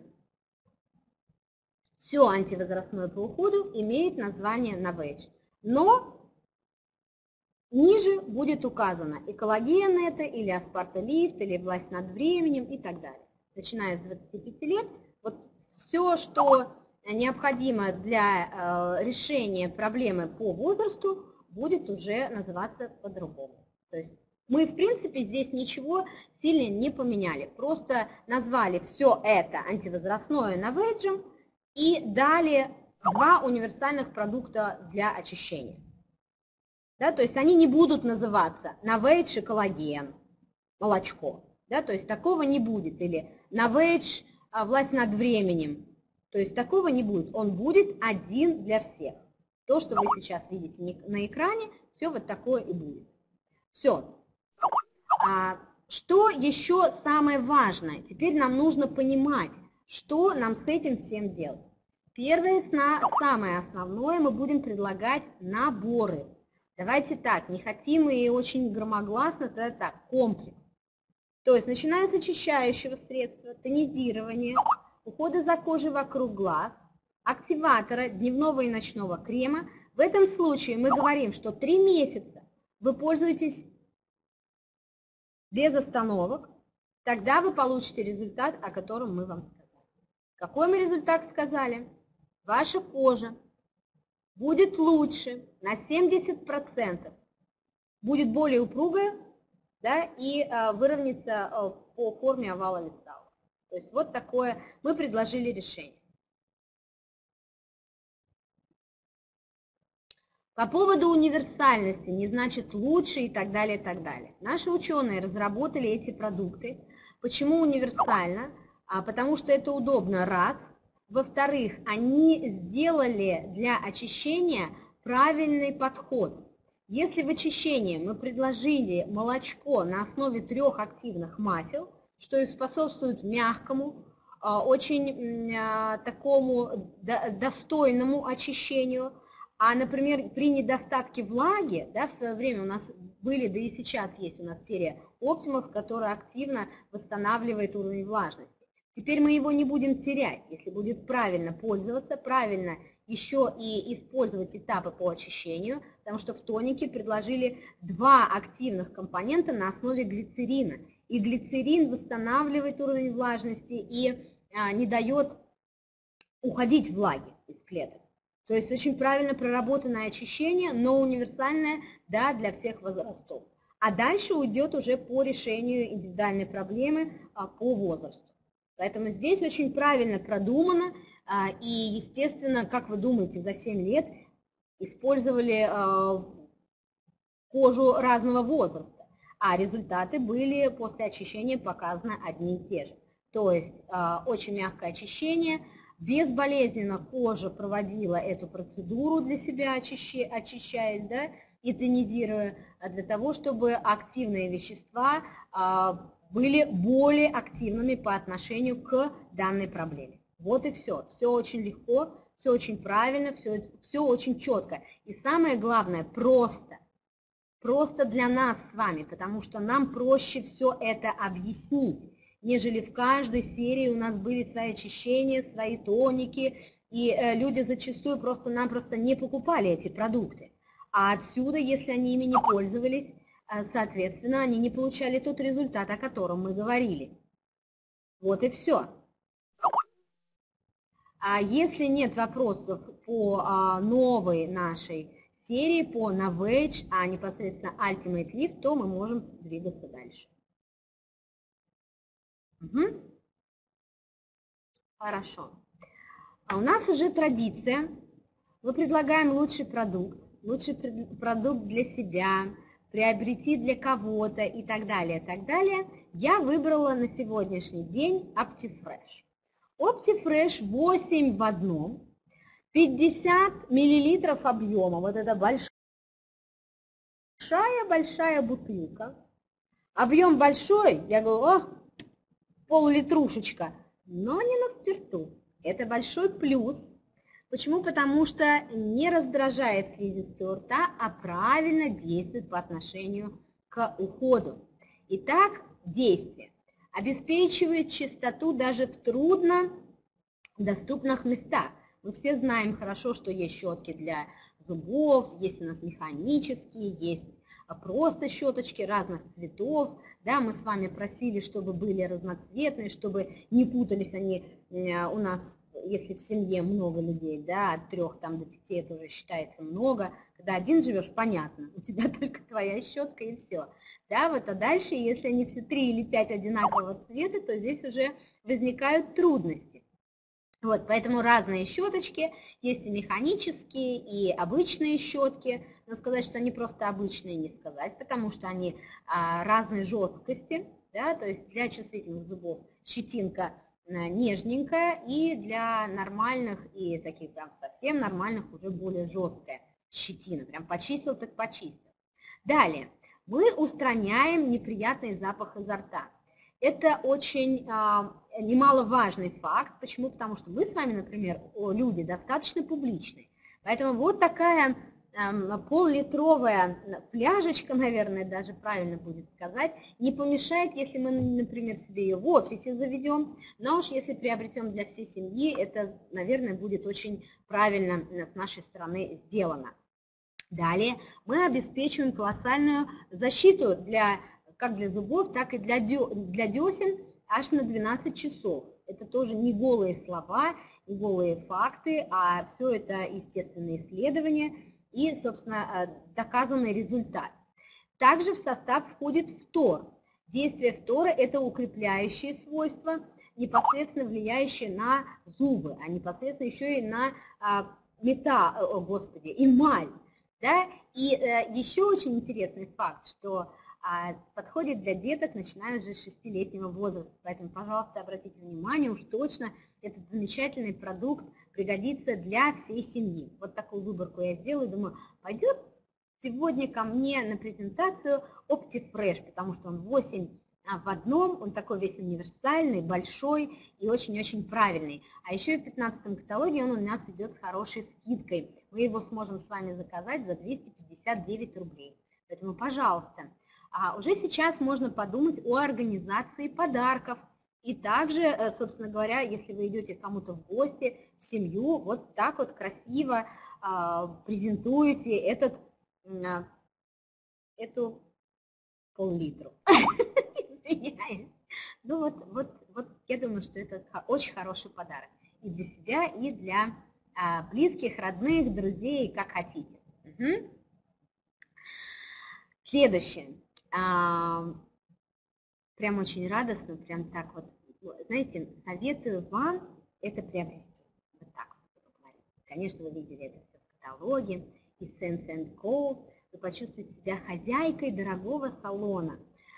Все антивозрастное по уходу имеет название Novage. Но ниже будет указано и коллаген это, или аспарталифт, или власть над временем и так далее. Начиная с двадцати пяти лет, вот все, что необходимо для э, решения проблемы по возрасту, будет уже называться по-другому. То есть Мы, в принципе, здесь ничего сильно не поменяли. Просто назвали все это антивозрастное новейджем и дали два универсальных продукта для очищения. Да, то есть они не будут называться новейдж и коллаген, молочко. Да, то есть такого не будет. Или новейдж, власть над временем. То есть такого не будет. Он будет один для всех. То, что вы сейчас видите на экране, все вот такое и будет. Все. А что еще самое важное? Теперь нам нужно понимать, что нам с этим всем делать. Первое, самое основное, мы будем предлагать наборы. Давайте так, не хотим и очень громогласно, тогда так, комплекс. То есть начиная с очищающего средства, тонизирования, ухода за кожей вокруг глаз, активатора, дневного и ночного крема. В этом случае мы говорим, что три месяца вы пользуетесь без остановок, тогда вы получите результат, о котором мы вам сказали. Какой мы результат сказали? Ваша кожа будет лучше на семьдесят процентов, будет более упругая, да, и э, выровняется э, по форме овала листа. То есть вот такое мы предложили решение. По поводу универсальности, не значит лучше и так далее, и так далее. Наши ученые разработали эти продукты. Почему универсально? А, потому что это удобно, раз. Во-вторых, они сделали для очищения правильный подход. Если в очищении мы предложили молочко на основе трех активных масел, что и способствует мягкому, очень такому достойному очищению, а, например, при недостатке влаги, да, в свое время у нас были, да и сейчас есть у нас серия Optimus, которая активно восстанавливает уровень влажности. Теперь мы его не будем терять, если будет правильно пользоваться, правильно еще и использовать этапы по очищению, потому что в тонике предложили два активных компонента на основе глицерина. И глицерин восстанавливает уровень влажности и а, не дает уходить влаги из клеток. То есть очень правильно проработанное очищение, но универсальное, да, для всех возрастов. А дальше уйдет уже по решению индивидуальной проблемы а, по возрасту. Поэтому здесь очень правильно продумано, а, и, естественно, как вы думаете, за семь лет использовали а, кожу разного возраста, а результаты были после очищения показаны одни и те же. То есть а, очень мягкое очищение. Безболезненно кожа проводила эту процедуру для себя, очищаясь, да, и тонизируя, для того, чтобы активные вещества были более активными по отношению к данной проблеме. Вот и все. Все очень легко, все очень правильно, все, все очень четко. И самое главное, просто. Просто для нас с вами, потому что нам проще все это объяснить, нежели в каждой серии у нас были свои очищения, свои тоники, и э, люди зачастую просто-напросто не покупали эти продукты. А отсюда, если они ими не пользовались, э, соответственно, они не получали тот результат, о котором мы говорили. Вот и все. А если нет вопросов по а, новой нашей серии, по Novage, а непосредственно Ultimate Lift, то мы можем двигаться дальше. Угу. Хорошо. А у нас уже традиция. Мы предлагаем лучший продукт, лучший продукт для себя, приобрети для кого-то и так далее, так далее. Я выбрала на сегодняшний день OptiFresh. OptiFresh восемь в одном, пятьдесят миллилитров объема, вот это большая-большая бутылка. Объем большой, я говорю, о, пол-литрушечка, но не на спирту. Это большой плюс. Почему? Потому что не раздражает слизистую рта, а правильно действует по отношению к уходу. Итак, действие. Обеспечивает чистоту даже в труднодоступных местах. Мы все знаем хорошо, что есть щетки для зубов, есть у нас механические, есть просто щеточки разных цветов. Да, мы с вами просили, чтобы были разноцветные, чтобы не путались они у нас если в семье много людей, да, от трех там, до пяти это уже считается много. Когда один живешь, понятно, у тебя только твоя щетка и все. Да, вот, а дальше, если они все три или пять одинакового цвета, то здесь уже возникают трудности. Вот, поэтому разные щеточки, есть и механические, и обычные щетки. Но сказать, что они просто обычные, не сказать, потому что они а, разной жесткости, да, то есть для чувствительных зубов щетинка нежненькая, и для нормальных и таких прям совсем нормальных уже более жесткая щетина. Прям почистил, так почистил. Далее, мы устраняем неприятный запах изо рта. Это очень а, немаловажный факт. Почему? Потому что мы с вами, например, люди достаточно публичные. Поэтому вот такая а, пол-литровая фляжечка, наверное, даже правильно будет сказать, не помешает, если мы, например, себе ее в офисе заведем. Но уж если приобретем для всей семьи, это, наверное, будет очень правильно с нашей стороны сделано. Далее мы обеспечиваем колоссальную защиту для, как для зубов, так и для, для десен аж на двенадцать часов. Это тоже не голые слова, не голые факты, а все это естественные исследования и, собственно, доказанный результат. Также в состав входит фтор. Действие фтора – это укрепляющие свойства, непосредственно влияющие на зубы, а непосредственно еще и на мета, о, господи, эмаль. Да? И э, еще очень интересный факт, что э, подходит для деток, начиная уже с шестилетнего возраста. Поэтому, пожалуйста, обратите внимание, уж точно этот замечательный продукт пригодится для всей семьи. Вот такую выборку я сделаю, думаю, пойдет сегодня ко мне на презентацию OptiFresh, потому что он восемь в одном, он такой весь универсальный, большой и очень-очень правильный. А еще и в пятнадцатом каталоге он у нас идет с хорошей скидкой. Мы его сможем с вами заказать за двести пятьдесят девять рублей. Поэтому, пожалуйста, а уже сейчас можно подумать о организации подарков. И также, собственно говоря, если вы идете кому-то в гости, в семью, вот так вот красиво а, презентуете этот, а, эту пол-литру. Ну вот, вот, вот я думаю, что это очень хороший подарок и для себя, и для а, близких, родных, друзей, как хотите. Угу. Следующее. А, прям очень радостно, прям так вот, знаете, советую вам это приобрести. Вот так вот. Конечно, вы видели это все в каталоге, из Sense энд Co. Вы почувствуете себя хозяйкой дорогого салона.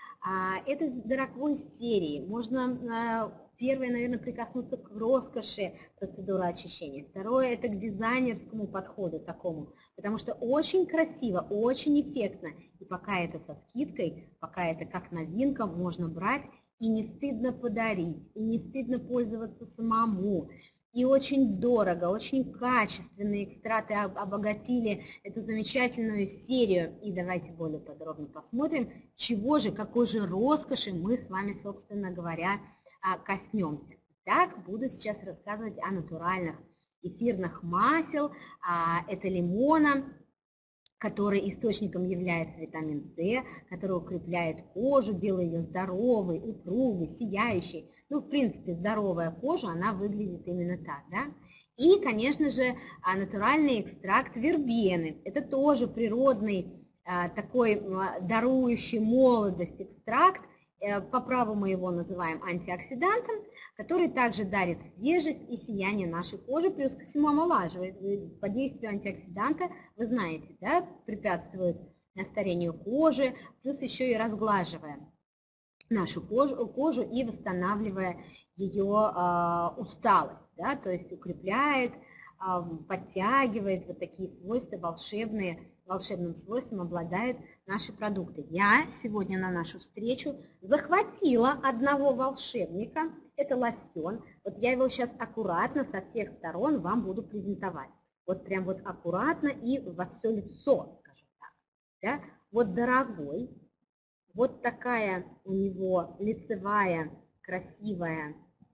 Это дорогой серии. Можно, первое, наверное, прикоснуться к роскоши процедуры очищения. Второе, это к дизайнерскому подходу такому. Потому что очень красиво, очень эффектно. И пока это со скидкой, пока это как новинка, можно брать. И не стыдно подарить, и не стыдно пользоваться самому. И очень дорого, очень качественные экстраты обогатили эту замечательную серию. И давайте более подробно посмотрим, чего же, какой же роскоши мы с вами, собственно говоря, коснемся. Так, буду сейчас рассказывать о натуральных эфирных масел. Это лимона, который источником является витамин С, который укрепляет кожу, делает ее здоровой, упругой, сияющей. Ну, в принципе, здоровая кожа, она выглядит именно так, да? И, конечно же, натуральный экстракт вербены. Это тоже природный, такой дарующий молодость экстракт. По праву мы его называем антиоксидантом, который также дарит свежесть и сияние нашей кожи, плюс ко всему омолаживает. По действию антиоксиданта, вы знаете, да, препятствует старению кожи, плюс еще и разглаживая нашу кожу, кожу и восстанавливая ее э, усталость, да, то есть укрепляет, э, подтягивает, вот такие свойства волшебные, волшебным свойством обладают наши продукты. Я сегодня на нашу встречу захватила одного волшебника, это лосьон. Вот я его сейчас аккуратно со всех сторон вам буду презентовать. Вот прям вот аккуратно и во все лицо, скажем так. Да? Вот дорогой, вот такая у него лицевая, красивая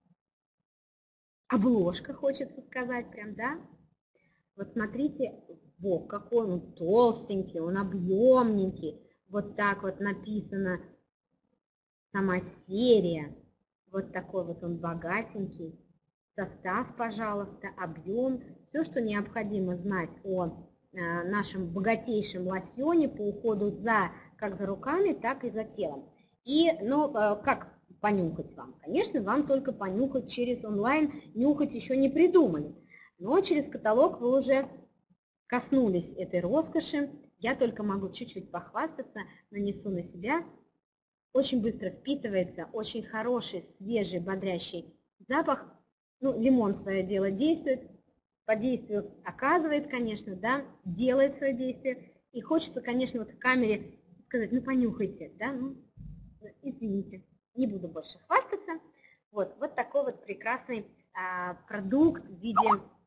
обложка, хочется сказать прям, да? Вот смотрите, бок, какой он толстенький, он объемненький. Вот так вот написано сама серия. Вот такой вот он богатенький. состав, пожалуйста, объем, все, что необходимо знать о нашем богатейшем лосьоне по уходу за, как за руками, так и за телом. И, ну, как понюхать вам? Конечно, вам только понюхать через онлайн, нюхать еще не придумали. Но через каталог вы уже коснулись этой роскоши. Я только могу чуть-чуть похвастаться, нанесу на себя. Очень быстро впитывается, очень хороший, свежий, бодрящий запах. Ну, лимон свое дело действует, по действию оказывает, конечно, да, делает свое действие. И хочется, конечно, вот в камере сказать, ну, понюхайте, да, ну, извините, не буду больше хвастаться. Вот, вот такой вот прекрасный а, продукт в виде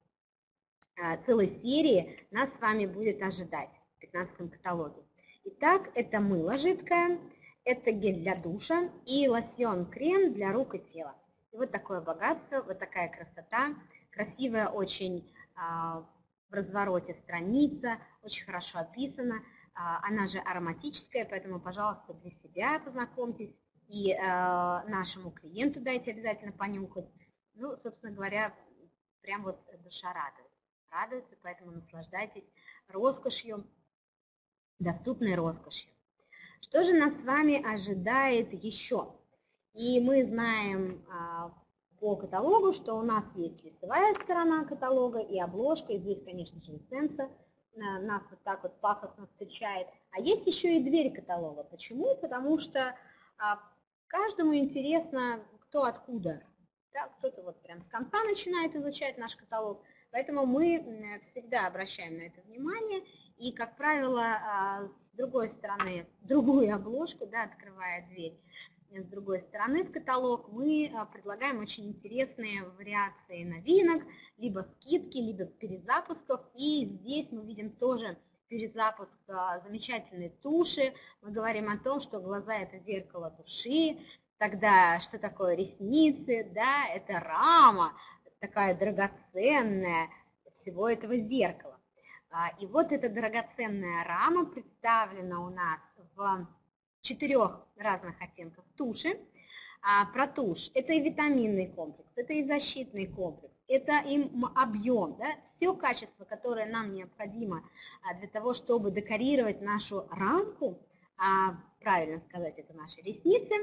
а, целой серии нас с вами будет ожидать в пятнадцатом каталоге. Итак, это мыло жидкое, это гель для душа и лосьон-крем для рук и тела. И вот такое богатство, вот такая красота, красивая очень а, в развороте страница, очень хорошо описана. А, она же ароматическая, поэтому, пожалуйста, для себя познакомьтесь и а, нашему клиенту дайте обязательно понюхать. Ну, собственно говоря, прям вот душа радует. Радуется, поэтому наслаждайтесь роскошью, доступной роскошью. Что же нас с вами ожидает еще? И мы знаем а, по каталогу, что у нас есть лицевая сторона каталога и обложка, и здесь, конечно же, эссенция а, нас вот так вот пафосно встречает. А есть еще и дверь каталога. Почему? Потому что а, каждому интересно, кто откуда. Да, кто-то вот прям с конца начинает изучать наш каталог. Поэтому мы всегда обращаем на это внимание. И, как правило, с другой стороны, другую обложку, да, открывая дверь, с другой стороны в каталог, мы предлагаем очень интересные вариации новинок, либо скидки, либо перезапусков. И здесь мы видим тоже перезапуск замечательной туши. Мы говорим о том, что глаза – это зеркало души. Тогда что такое ресницы? Да, это рама, такая драгоценная всего этого зеркала. И вот эта драгоценная рама представлена у нас в четырех разных оттенках туши. Про тушь это и витаминный комплекс, это и защитный комплекс, это и объем, да? Все качество, которое нам необходимо для того, чтобы декорировать нашу рамку, правильно сказать, это наши ресницы,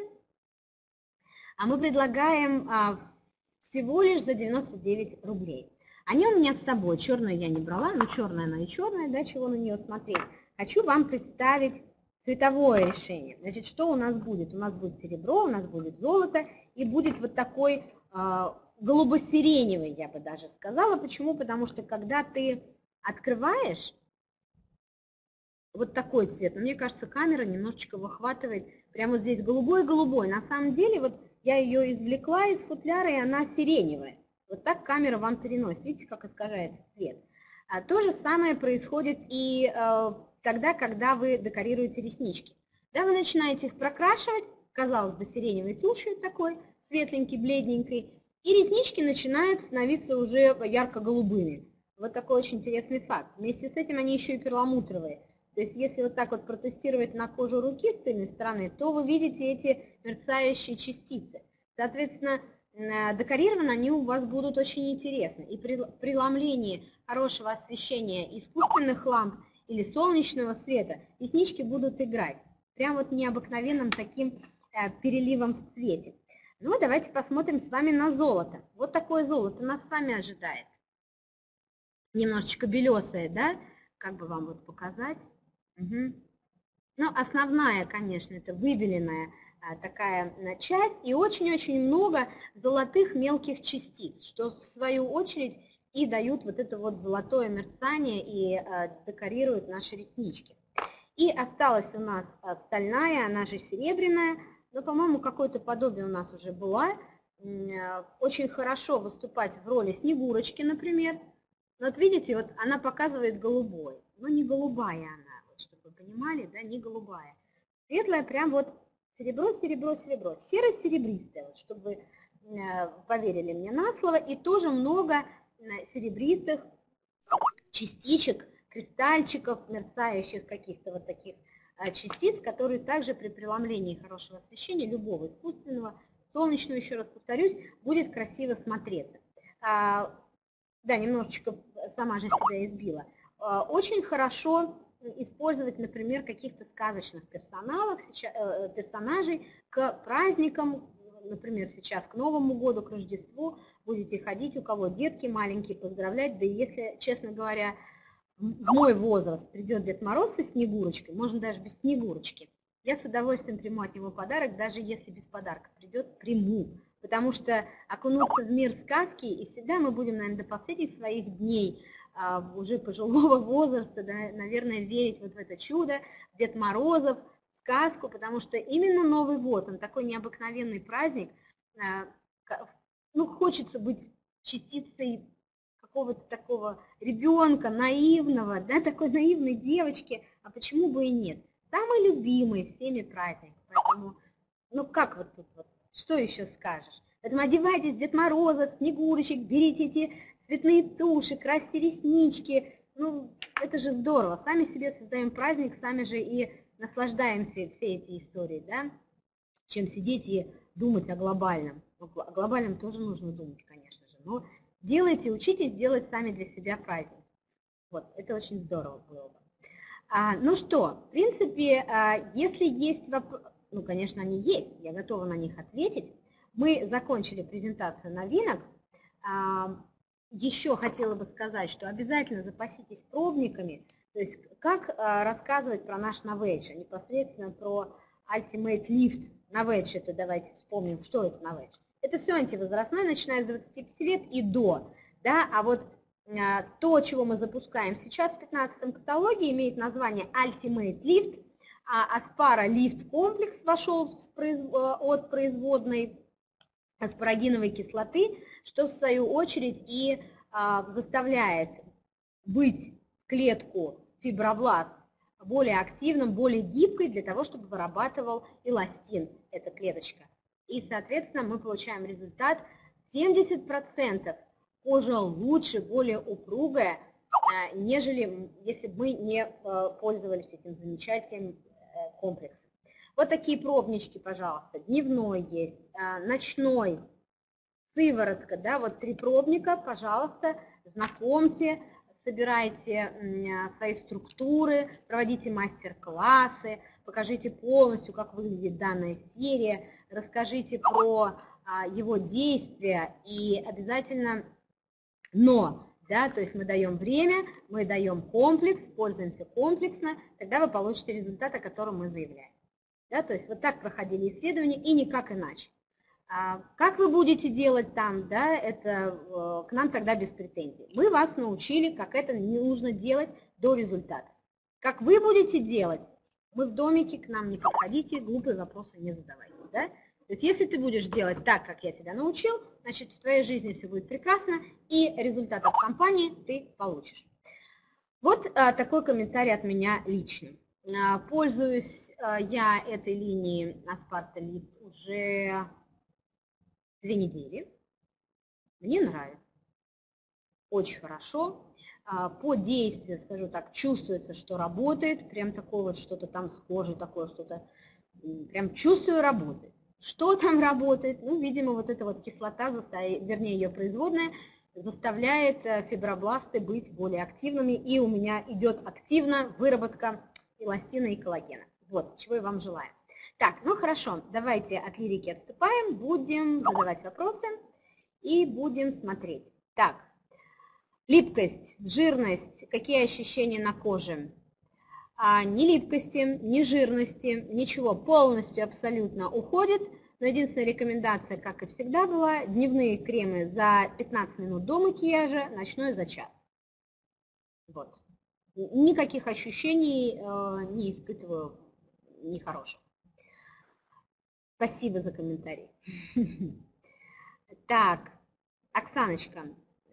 а мы предлагаем всего лишь за девяносто девять рублей. Они у меня с собой, черную я не брала, но черная она и черная, да, чего на нее смотреть. Хочу вам представить цветовое решение. Значит, что у нас будет? У нас будет серебро, у нас будет золото и будет вот такой э, голубо-сиреневый, я бы даже сказала. Почему? Потому что когда ты открываешь вот такой цвет, ну, мне кажется, камера немножечко выхватывает прямо вот здесь голубой-голубой. На самом деле, вот я ее извлекла из футляра, и она сиреневая. Вот так камера вам переносит. Видите, как искажается цвет. А то же самое происходит и э, тогда, когда вы декорируете реснички. Да, вы начинаете их прокрашивать, казалось бы, сиреневой тушью такой, светленький, бледненькой, и реснички начинают становиться уже ярко-голубыми. Вот такой очень интересный факт. Вместе с этим они еще и перламутровые. То есть если вот так вот протестировать на кожу руки с тыльной стороны, то вы видите эти мерцающие частицы. Соответственно, декорированы они у вас будут очень интересны. И при преломлении хорошего освещения искусственных ламп или солнечного света реснички будут играть. Прям вот необыкновенным таким э, переливом в цвете. Ну, давайте посмотрим с вами на золото. Вот такое золото нас с вами ожидает. Немножечко белесое, да? Как бы вам вот показать? Угу. Ну, основная, конечно, это выбеленная такая часть и очень-очень много золотых мелких частиц, что в свою очередь и дают вот это вот золотое мерцание и декорируют наши реснички. И осталась у нас стальная, она же серебряная, но, по-моему, какое-то подобие у нас уже была. Очень хорошо выступать в роли Снегурочки, например. Вот видите, вот она показывает голубой, но не голубая она, вот, чтобы вы понимали, да, не голубая. Светлая прям вот серебро, серебро, серебро, серо-серебристое, вот, чтобы вы э, поверили мне на слово, и тоже много э, серебристых частичек, кристальчиков, мерцающих каких-то вот таких э, частиц, которые также при преломлении хорошего освещения, любого искусственного, солнечного, еще раз повторюсь, будет красиво смотреться. Да, немножечко сама же себя избила. Очень хорошо использовать, например, каких-то сказочных персоналов, персонажей к праздникам, например, сейчас к Новому году, к Рождеству, будете ходить, у кого детки маленькие, поздравлять. Да и если, честно говоря, в мой возраст придет Дед Мороз со Снегурочкой, можно даже без Снегурочки, я с удовольствием приму от него подарок, даже если без подарка придет, приму. Потому что окунуться в мир сказки, и всегда мы будем, наверное, до последних своих дней, уже пожилого возраста, да, наверное, верить вот в это чудо, Дед Морозов, сказку, потому что именно Новый год, он такой необыкновенный праздник, ну, хочется быть частицей какого-то такого ребенка, наивного, да, такой наивной девочки, а почему бы и нет? Самый любимый всеми праздник, поэтому, ну, как вот тут вот, что еще скажешь? Поэтому одевайтесь, Дед Морозов, Снегурочек, берите эти цветные туши, красьте реснички, ну, это же здорово, сами себе создаем праздник, сами же и наслаждаемся все эти истории, да, чем сидеть и думать о глобальном. О глобальном тоже нужно думать, конечно же, но делайте, учитесь делать сами для себя праздник. Вот, это очень здорово было бы. А, ну что, в принципе, а, если есть вопросы, ну, конечно, они есть, я готова на них ответить. Мы закончили презентацию новинок. А, еще хотела бы сказать, что обязательно запаситесь пробниками, то есть как а, рассказывать про наш Novage, непосредственно про Ultimate Lift. Novage, это давайте вспомним, что это Novage. Это все антивозрастное, начиная с двадцати пяти лет и до. Да? А вот а, то, чего мы запускаем сейчас в пятнадцатом каталоге, имеет название Ultimate Lift. А Aspara Lift комплекс вошел от производной аспарагиновой кислоты, что в свою очередь и а, заставляет быть клетку фибробласт более активным, более гибкой для того, чтобы вырабатывал эластин, эта клеточка. И, соответственно, мы получаем результат семьдесят процентов кожа лучше, более упругая, нежели если бы мы не пользовались этим замечательным комплексом. Вот такие пробнички, пожалуйста. Дневной есть, ночной, сыворотка, да, вот три пробника, пожалуйста, знакомьте, собирайте свои структуры, проводите мастер-классы, покажите полностью, как выглядит данная серия, расскажите про его действия и обязательно но, да, то есть мы даем время, мы даем комплекс, пользуемся комплексно, тогда вы получите результат, о котором мы заявляем. Да, то есть вот так проходили исследования и никак иначе. А как вы будете делать там, да, это к нам тогда без претензий. Мы вас научили, как это не нужно делать до результата. Как вы будете делать, мы в домике, к нам не подходите, глупые вопросы не задавайте. Да? То есть если ты будешь делать так, как я тебя научил, значит в твоей жизни все будет прекрасно, и результат от компании ты получишь. Вот а, такой комментарий от меня лично. А, пользуюсь а, я этой линией Aspara Lift уже две недели. Мне нравится. Очень хорошо. А, по действию, скажу так, чувствуется, что работает. Прям такое вот что-то там с кожей, такое что-то. Прям чувствую, работает. Что там работает? Ну, видимо, вот эта вот кислота, вернее, ее производная, заставляет фибробласты быть более активными, и у меня идет активно выработка эластина и коллагена. Вот, чего я вам желаю. Так, ну хорошо, давайте от лирики отступаем, будем задавать вопросы и будем смотреть. Так, липкость, жирность, какие ощущения на коже? А ни липкости, ни жирности, ничего, полностью абсолютно уходит. Но единственная рекомендация, как и всегда была, дневные кремы за пятнадцать минут до макияжа, ночной за час. Вот. Никаких ощущений э, не испытываю нехороших. Спасибо за комментарий. Так, Оксаночка.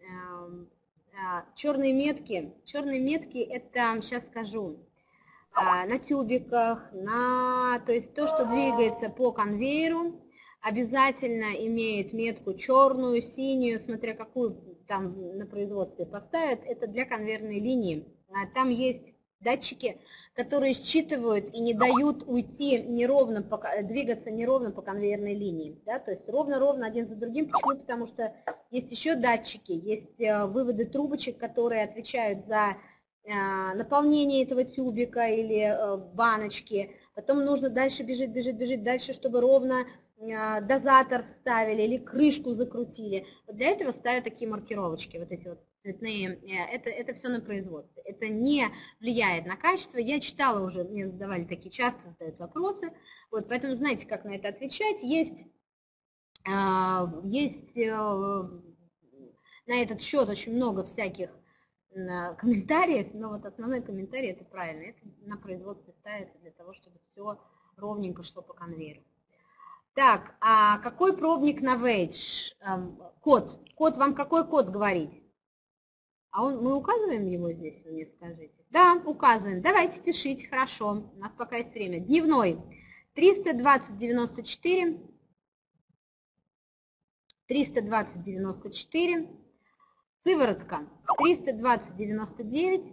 Черные метки. Черные метки, это, сейчас скажу, на тюбиках, на, то есть то, что двигается по конвейеру, обязательно имеет метку черную, синюю, смотря какую там на производстве поставят, это для конвейерной линии. Там есть Датчики, которые считывают и не дают уйти неровно, по, двигаться неровно по конвейерной линии. Да? То есть ровно-ровно один за другим. Почему? Потому что есть еще датчики, есть выводы трубочек, которые отвечают за наполнение этого тюбика или баночки. Потом нужно дальше бежать, бежать, бежать, дальше, чтобы ровно дозатор вставили или крышку закрутили. Вот для этого ставят такие маркировочки, вот эти вот цветные. Это, это все на производстве. Это не влияет на качество. Я читала уже, мне задавали такие, часто задают вопросы. Вот, поэтому знаете, как на это отвечать. Есть, есть на этот счет очень много всяких комментариев, но вот основной комментарий это правильно. Это на производстве ставится для того, чтобы все ровненько шло по конвейеру. Так, а какой пробник на Вейдж? Код. Код, вам какой код говорить? А он, мы указываем его здесь, вы мне скажите? Да, указываем. Давайте пишите, хорошо. У нас пока есть время. Дневной. триста двадцать девяносто четыре. триста двадцать девяносто четыре. Сыворотка. триста двадцать девяносто девять.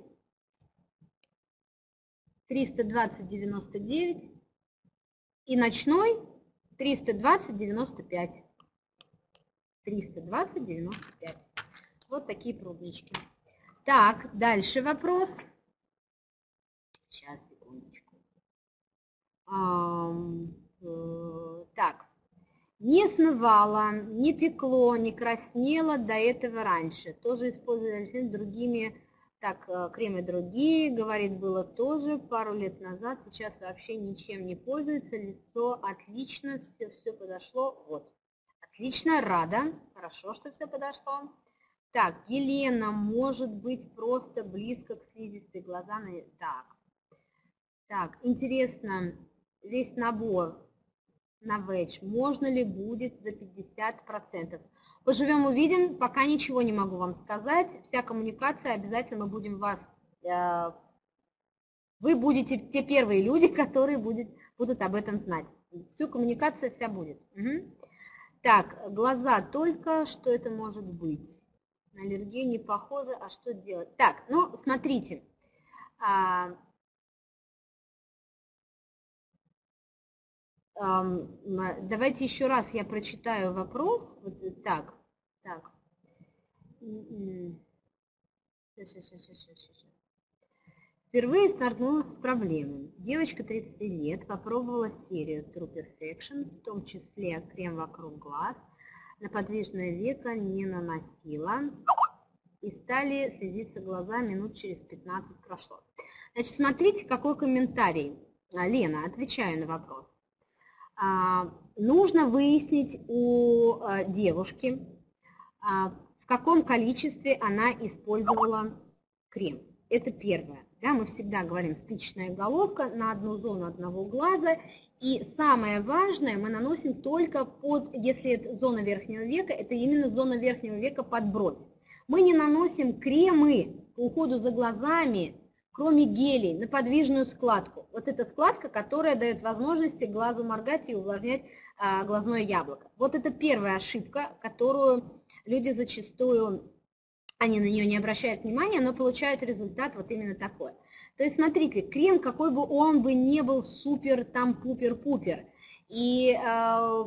триста двадцать девяносто девять. И ночной триста двадцать девяносто пять. триста двадцать девяносто пять. Вот такие пробнички. Так, дальше вопрос. Сейчас, секундочку. Так. Не смывало, не пекло, не краснело до этого раньше. Тоже использовали другими. Так, кремы другие, говорит, было тоже пару лет назад. Сейчас вообще ничем не пользуется. Лицо отлично, все, все подошло. Вот. Отлично, рада. Хорошо, что все подошло. Так, Елена, может быть, просто близко к слизистой глаза. Так, так, интересно, весь набор на Вейдж можно ли будет за пятьдесят процентов? Поживем, увидим, пока ничего не могу вам сказать. Вся коммуникация, обязательно мы будем вас... Э, вы будете те первые люди, которые будет, будут об этом знать. Всю коммуникацию вся будет. Угу. Так, глаза только, что это может быть? На аллергию не похоже, а что делать? Так, ну, смотрите. А, а, давайте еще раз я прочитаю вопрос. Вот, так, так. Сейчас, сейчас, сейчас, сейчас. Впервые столкнулась с проблемой. Девочка тридцати лет попробовала серию True Perfection, в том числе крем вокруг глаз, на подвижное веко не наносила. И стали слезиться глаза, минут через пятнадцать прошло. Значит, смотрите, какой комментарий. Лена, отвечаю на вопрос. А, нужно выяснить у а, девушки, а, в каком количестве она использовала крем. Это первое. Да, мы всегда говорим спичечная головка на одну зону одного глаза. И самое важное, мы наносим только под, если это зона верхнего века, это именно зона верхнего века под бровь. Мы не наносим кремы по уходу за глазами, кроме гелей, на подвижную складку. Вот эта складка, которая дает возможность глазу моргать и увлажнять а, глазное яблоко. Вот это первая ошибка, которую люди зачастую, они на нее не обращают внимания, но получают результат вот именно такой. То есть смотрите, крем, какой бы он бы не был супер, там пупер-пупер, и э,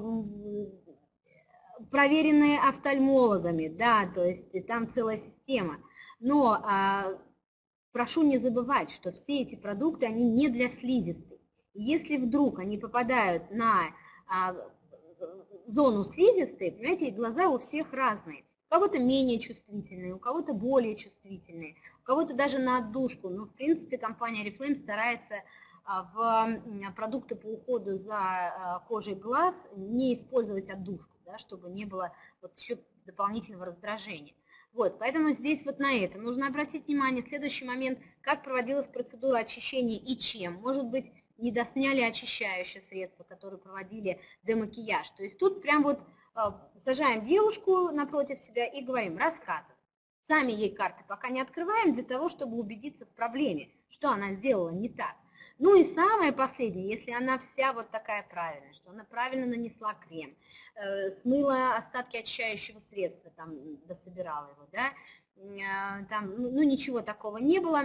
проверенные офтальмологами, да, то есть там целая система. Но э, прошу не забывать, что все эти продукты, они не для слизистой. Если вдруг они попадают на э, зону слизистой, понимаете, глаза у всех разные. У кого-то менее чувствительные, у кого-то более чувствительные, у кого-то даже на отдушку. Но, в принципе, компания Oriflame старается в продукты по уходу за кожей глаз не использовать отдушку, да, чтобы не было вот еще дополнительного раздражения. Вот, поэтому здесь вот на это нужно обратить внимание. Следующий момент, как проводилась процедура очищения и чем. Может быть, не досняли очищающее средство, которое проводили демакияж. То есть тут прям вот сажаем девушку напротив себя и говорим, рассказывай. Сами ей карты пока не открываем для того, чтобы убедиться в проблеме, что она сделала не так. Ну и самое последнее, если она вся вот такая правильная, что она правильно нанесла крем, э, смыла остатки очищающего средства, там, дособирала его, да, э, там, ну, ну ничего такого не было,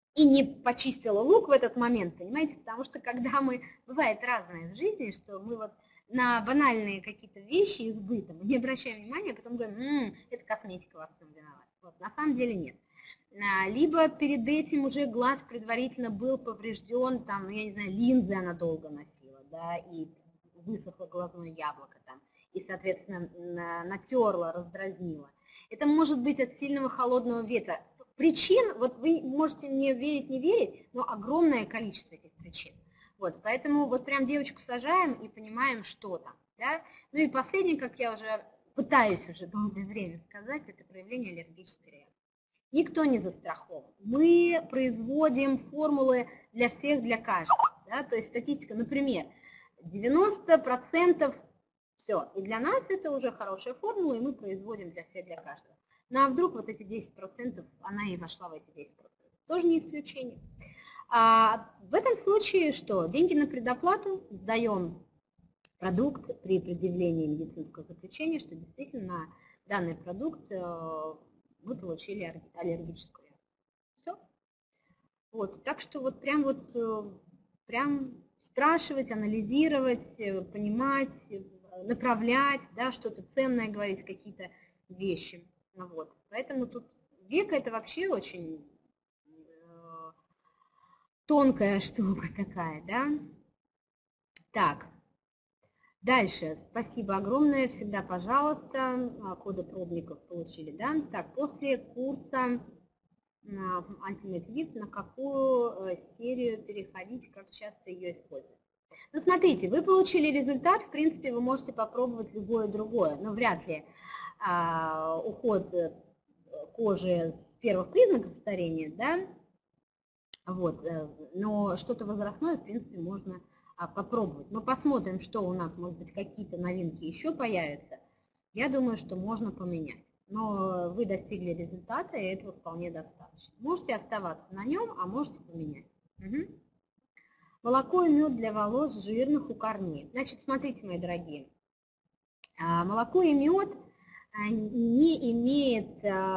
и не почистила лук в этот момент, понимаете, потому что когда мы, бывает разное в жизни, что мы вот на банальные какие-то вещи из быта мы не обращаем внимания, а потом говорим, м-м, это косметика во всем виновата. Вот, на самом деле нет. Либо перед этим уже глаз предварительно был поврежден, там, я не знаю, линзы она долго носила, да, и высохло глазное яблоко там, и, соответственно, натерла, раздразнила. Это может быть от сильного холодного ветра. Причин, вот вы можете мне верить, не верить, но огромное количество этих причин. Вот, поэтому вот прям девочку сажаем и понимаем, что там. Да? Ну и последнее, как я уже пытаюсь уже долгое время сказать, это проявление аллергической реакции. Никто не застрахован. Мы производим формулы для всех, для каждого. Да? То есть статистика, например, девяносто процентов все. И для нас это уже хорошая формула, и мы производим для всех, для каждого. Ну а вдруг вот эти десять процентов, она и вошла в эти десять процентов. Тоже не исключение. А в этом случае что? Деньги на предоплату, сдаем продукт при предъявлении медицинского заключения, что действительно данный продукт вы получили аллергическую реакцию. Все. Вот. Так что вот прям вот прям спрашивать, анализировать, понимать, направлять, да, что-то ценное говорить, какие-то вещи. Вот. Поэтому тут века это вообще очень э, тонкая штука такая, да. Так. Дальше. Спасибо огромное. Всегда, пожалуйста. Коды пробников получили, да. Так, после курса Ultimate Vip на какую серию переходить, как часто ее использовать? Ну, смотрите, вы получили результат, в принципе, вы можете попробовать любое другое, но вряд ли а, уход кожи с первых признаков старения, да, вот, но что-то возрастное, в принципе, можно а, попробовать. Мы посмотрим, что у нас, может быть, какие-то новинки еще появятся. Я думаю, что можно поменять. Но вы достигли результата, и этого вполне достаточно. Можете оставаться на нем, а можете поменять. Угу. Молоко и мед для волос жирных у корней. Значит, смотрите, мои дорогие, молоко и мед не имеет,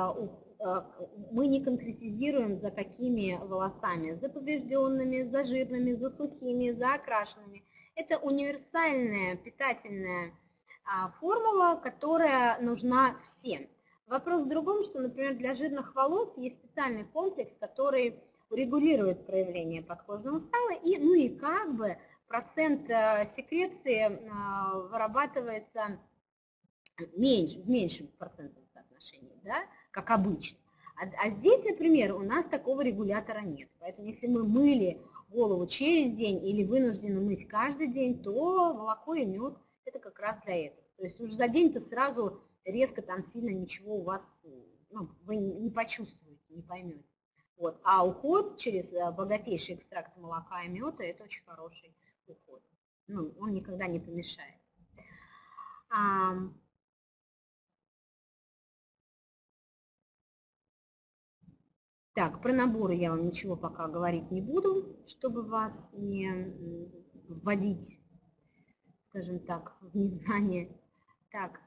мы не конкретизируем, за какими волосами, за поврежденными, за жирными, за сухими, за окрашенными. Это универсальная питательная формула, которая нужна всем. Вопрос в другом, что, например, для жирных волос есть специальный комплекс, который регулирует проявление подкожного сала, и, ну и как бы процент секреции вырабатывается меньше, в меньшем процентном соотношении, да, как обычно. А, а здесь, например, у нас такого регулятора нет. Поэтому если мы мыли голову через день или вынуждены мыть каждый день, то молоко и мед это как раз для этого. То есть уже за день-то сразу резко там сильно ничего у вас, ну, вы не почувствуете, не поймете. Вот. А уход через богатейший экстракт молока и меда – это очень хороший уход. Ну, он никогда не помешает. А... Так, про наборы я вам ничего пока говорить не буду, чтобы вас не вводить, скажем так, в незнание. Так,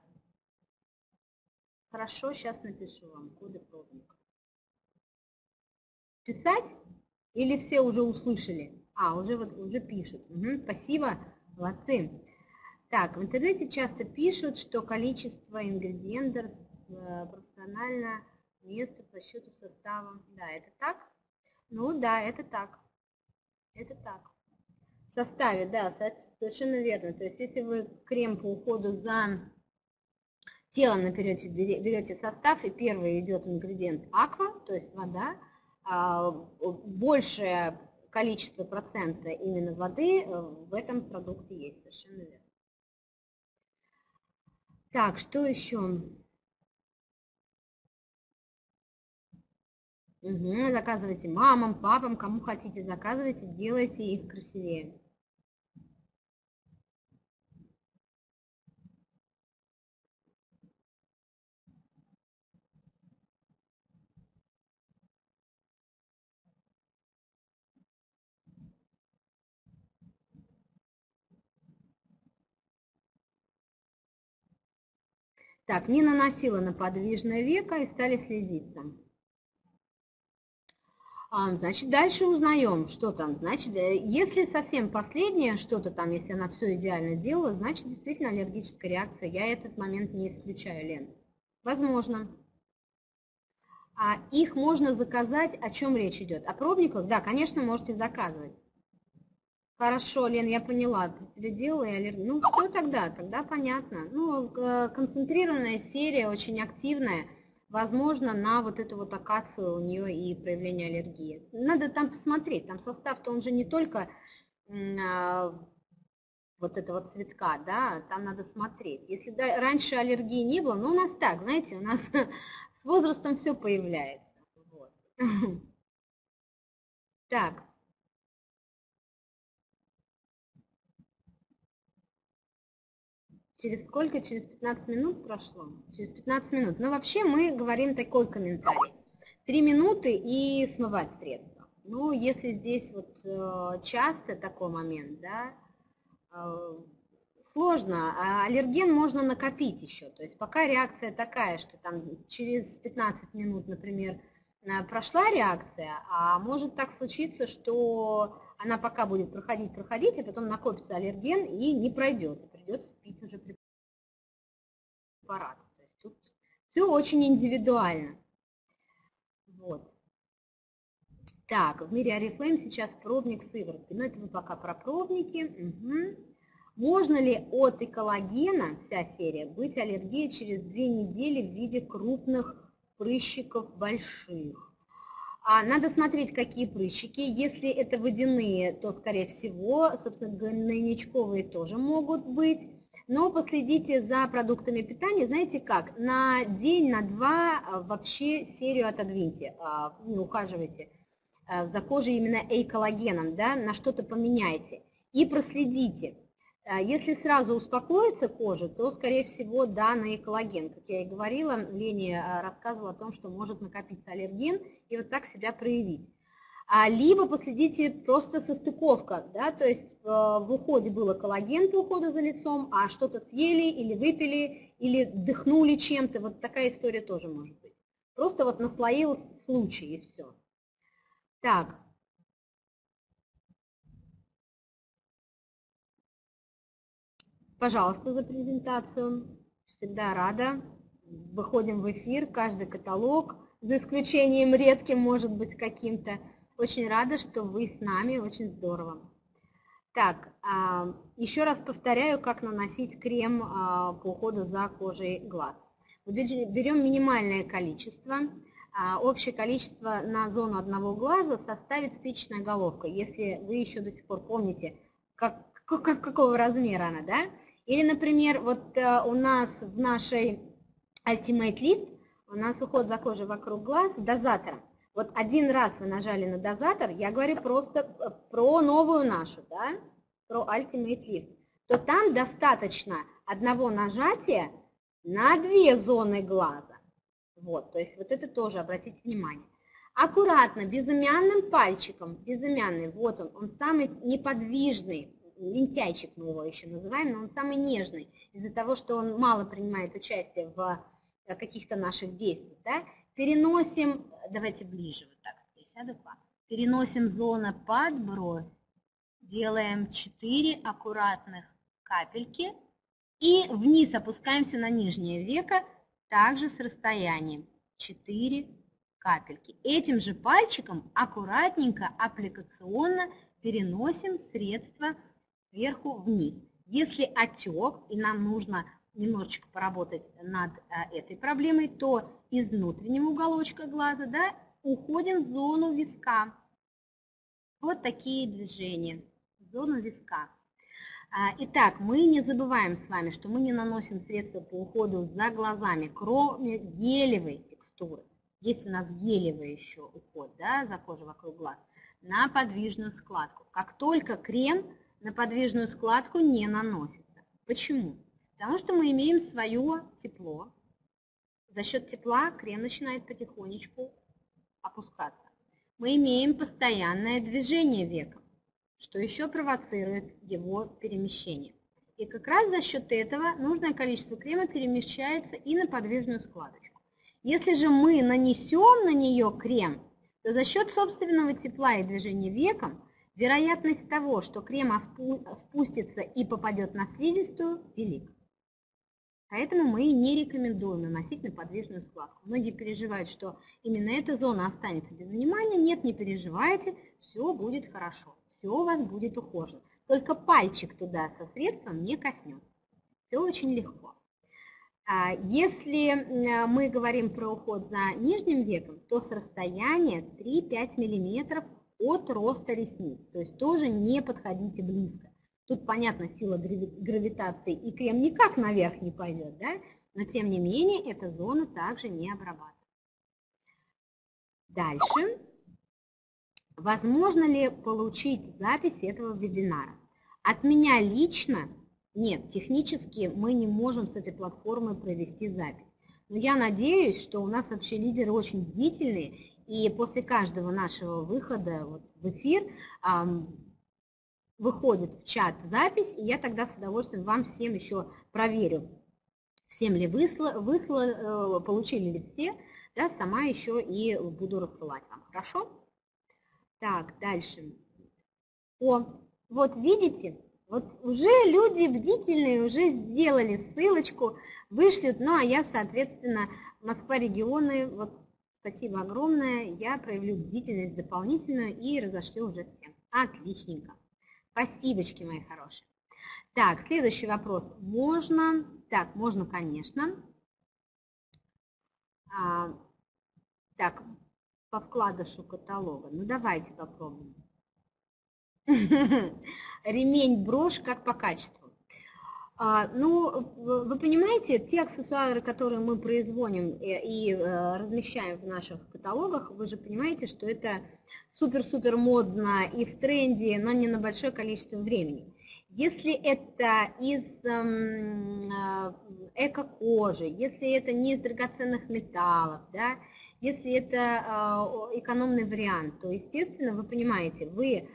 хорошо, сейчас напишу вам коды пробника. Писать? Или все уже услышали? А, уже вот уже пишут. Угу, спасибо, молодцы. Так, в интернете часто пишут, что количество ингредиентов э, пропорционально месту по счету состава. Да, это так? Ну да, это так. Это так. В составе, да, совершенно верно. То есть если вы крем по уходу за телом наперете, берете состав, и первый идет ингредиент аква, то есть вода, большее количество процента именно воды в этом продукте есть, совершенно верно. Так, что еще? Угу, заказывайте мамам, папам, кому хотите, заказывайте, делайте их красивее. Так, не наносила на подвижное веко и стали слезиться. А, значит, дальше узнаем, что там. Значит, если совсем последнее что-то там, если она все идеально сделала, значит, действительно аллергическая реакция. Я этот момент не исключаю, Лен. Возможно. А их можно заказать, о чем речь идет? О пробниках? Да, конечно, можете заказывать. Хорошо, Лен, я поняла. Ты себе делала аллергию. Ну, все тогда, тогда понятно. Ну, концентрированная серия, очень активная. Возможно, на вот эту вот акацию у нее и проявление аллергии. Надо там посмотреть. Там состав-то он же не только а, вот этого цветка, да, там надо смотреть. Если да, раньше аллергии не было, ну, у нас так, знаете, у нас с возрастом все появляется. Вот. Так. Через сколько? Через пятнадцать минут прошло? Через пятнадцать минут. Но вообще мы говорим такой комментарий. Три минуты и смывать средства. Ну, если здесь вот э, часто такой момент, да, э, сложно. А аллерген можно накопить еще. То есть пока реакция такая, что там через пятнадцать минут, например, прошла реакция, а может так случиться, что она пока будет проходить, проходить, а потом накопится аллерген и не пройдет. Придется пить уже препарат. То есть тут все очень индивидуально. Вот. Так, в мире Oriflame сейчас пробник сыворотки. Но это мы пока про пробники. Угу. Можно ли от экологена, вся серия, быть аллергией через две недели в виде крупных прыщиков больших? А надо смотреть, какие прыщики. Если это водяные, то, скорее всего, собственно, гнойничковые тоже могут быть. Но последите за продуктами питания. Знаете как? На день, на два вообще серию отодвиньте, не ухаживайте за кожей именно эйколлагеном, да, на что-то поменяйте. И проследите. Если сразу успокоится кожа, то, скорее всего, да, на экологен. Как я и говорила, Леня рассказывала о том, что может накопиться аллерген и вот так себя проявить. А либо последите просто состыковка, да, то есть в уходе был коллаген по уходу за лицом, а что-то съели или выпили, или дыхнули чем-то. Вот такая история тоже может быть. Просто вот наслоил случай и все. Так. Пожалуйста, за презентацию. Всегда рада. Выходим в эфир, каждый каталог, за исключением редким, может быть, каким-то. Очень рада, что вы с нами, очень здорово. Так, еще раз повторяю, как наносить крем по уходу за кожей глаз. Берем минимальное количество. Общее количество на зону одного глаза составит спичечная головка, если вы еще до сих пор помните, как, как, какого размера она, да? Или, например, вот у нас в нашей Ultimate Lift, у нас уход за кожей вокруг глаз дозатором. Вот один раз вы нажали на дозатор, я говорю просто про новую нашу, да, про Ultimate Lift, то там достаточно одного нажатия на две зоны глаза. Вот, то есть вот это тоже обратите внимание. Аккуратно, безымянным пальчиком, безымянный, вот он, он самый неподвижный, лентяйчик мы его еще называем, но он самый нежный, из-за того, что он мало принимает участие в каких-то наших действиях, да, переносим, давайте ближе, вот так, я сяду к вам, переносим зону под бровь, делаем четыре аккуратных капельки и вниз опускаемся на нижнее веко, также с расстоянием четыре капельки. Этим же пальчиком аккуратненько, аппликационно переносим средство сверху вниз. Если отек, и нам нужно немножечко поработать над этой проблемой, то из внутреннего уголочка глаза, да, уходим в зону виска. Вот такие движения, в зону виска. Итак, мы не забываем с вами, что мы не наносим средства по уходу за глазами, кроме гелевой текстуры. Есть у нас гелевый еще уход, да, за кожей вокруг глаз, на подвижную складку. Как только крем на подвижную складку не наносится. Почему? Потому что мы имеем свое тепло. За счет тепла крем начинает потихонечку опускаться. Мы имеем постоянное движение века, что еще провоцирует его перемещение. И как раз за счет этого нужное количество крема перемещается и на подвижную складочку. Если же мы нанесем на нее крем, то за счет собственного тепла и движения веком вероятность того, что крем спустится и попадет на слизистую, велика. Поэтому мы не рекомендуем наносить на подвижную складку. Многие переживают, что именно эта зона останется без внимания. Нет, не переживайте, все будет хорошо, все у вас будет ухожено. Только пальчик туда со средством не коснется. Все очень легко. Если мы говорим про уход за нижним веком, то с расстояния три-пять миллиметров от роста ресниц. То есть тоже не подходите близко. Тут, понятно, сила гравитации, и крем никак наверх не пойдет, да? Но тем не менее эта зона также не обрабатывается. Дальше. Возможно ли получить запись этого вебинара? От меня лично нет, технически мы не можем с этой платформой провести запись. Но я надеюсь, что у нас вообще лидеры очень бдительные, и после каждого нашего выхода вот в эфир эм, выходит в чат запись, и я тогда с удовольствием вам всем еще проверю, всем ли высло, высло, получили ли все, да, сама еще и буду рассылать вам. Хорошо? Так, дальше. О, вот видите, вот уже люди бдительные, уже сделали ссылочку, вышлют, ну а я, соответственно, Москва регионы, вот спасибо огромное, я проявлю бдительность дополнительную и разошлю уже всем. Отличненько. Спасибочки, мои хорошие. Так, следующий вопрос. Можно? Так, можно, конечно. А, так, по вкладышу каталога. Ну, давайте попробуем. Ремень, брошь, как по качеству. А, ну, вы понимаете, те аксессуары, которые мы производим и, и размещаем в наших каталогах, вы же понимаете, что это супер-супер модно и в тренде, но не на большое количество времени. Если это из эко-кожи, если это не из драгоценных металлов, да, если это экономный вариант, то, естественно, вы понимаете, вы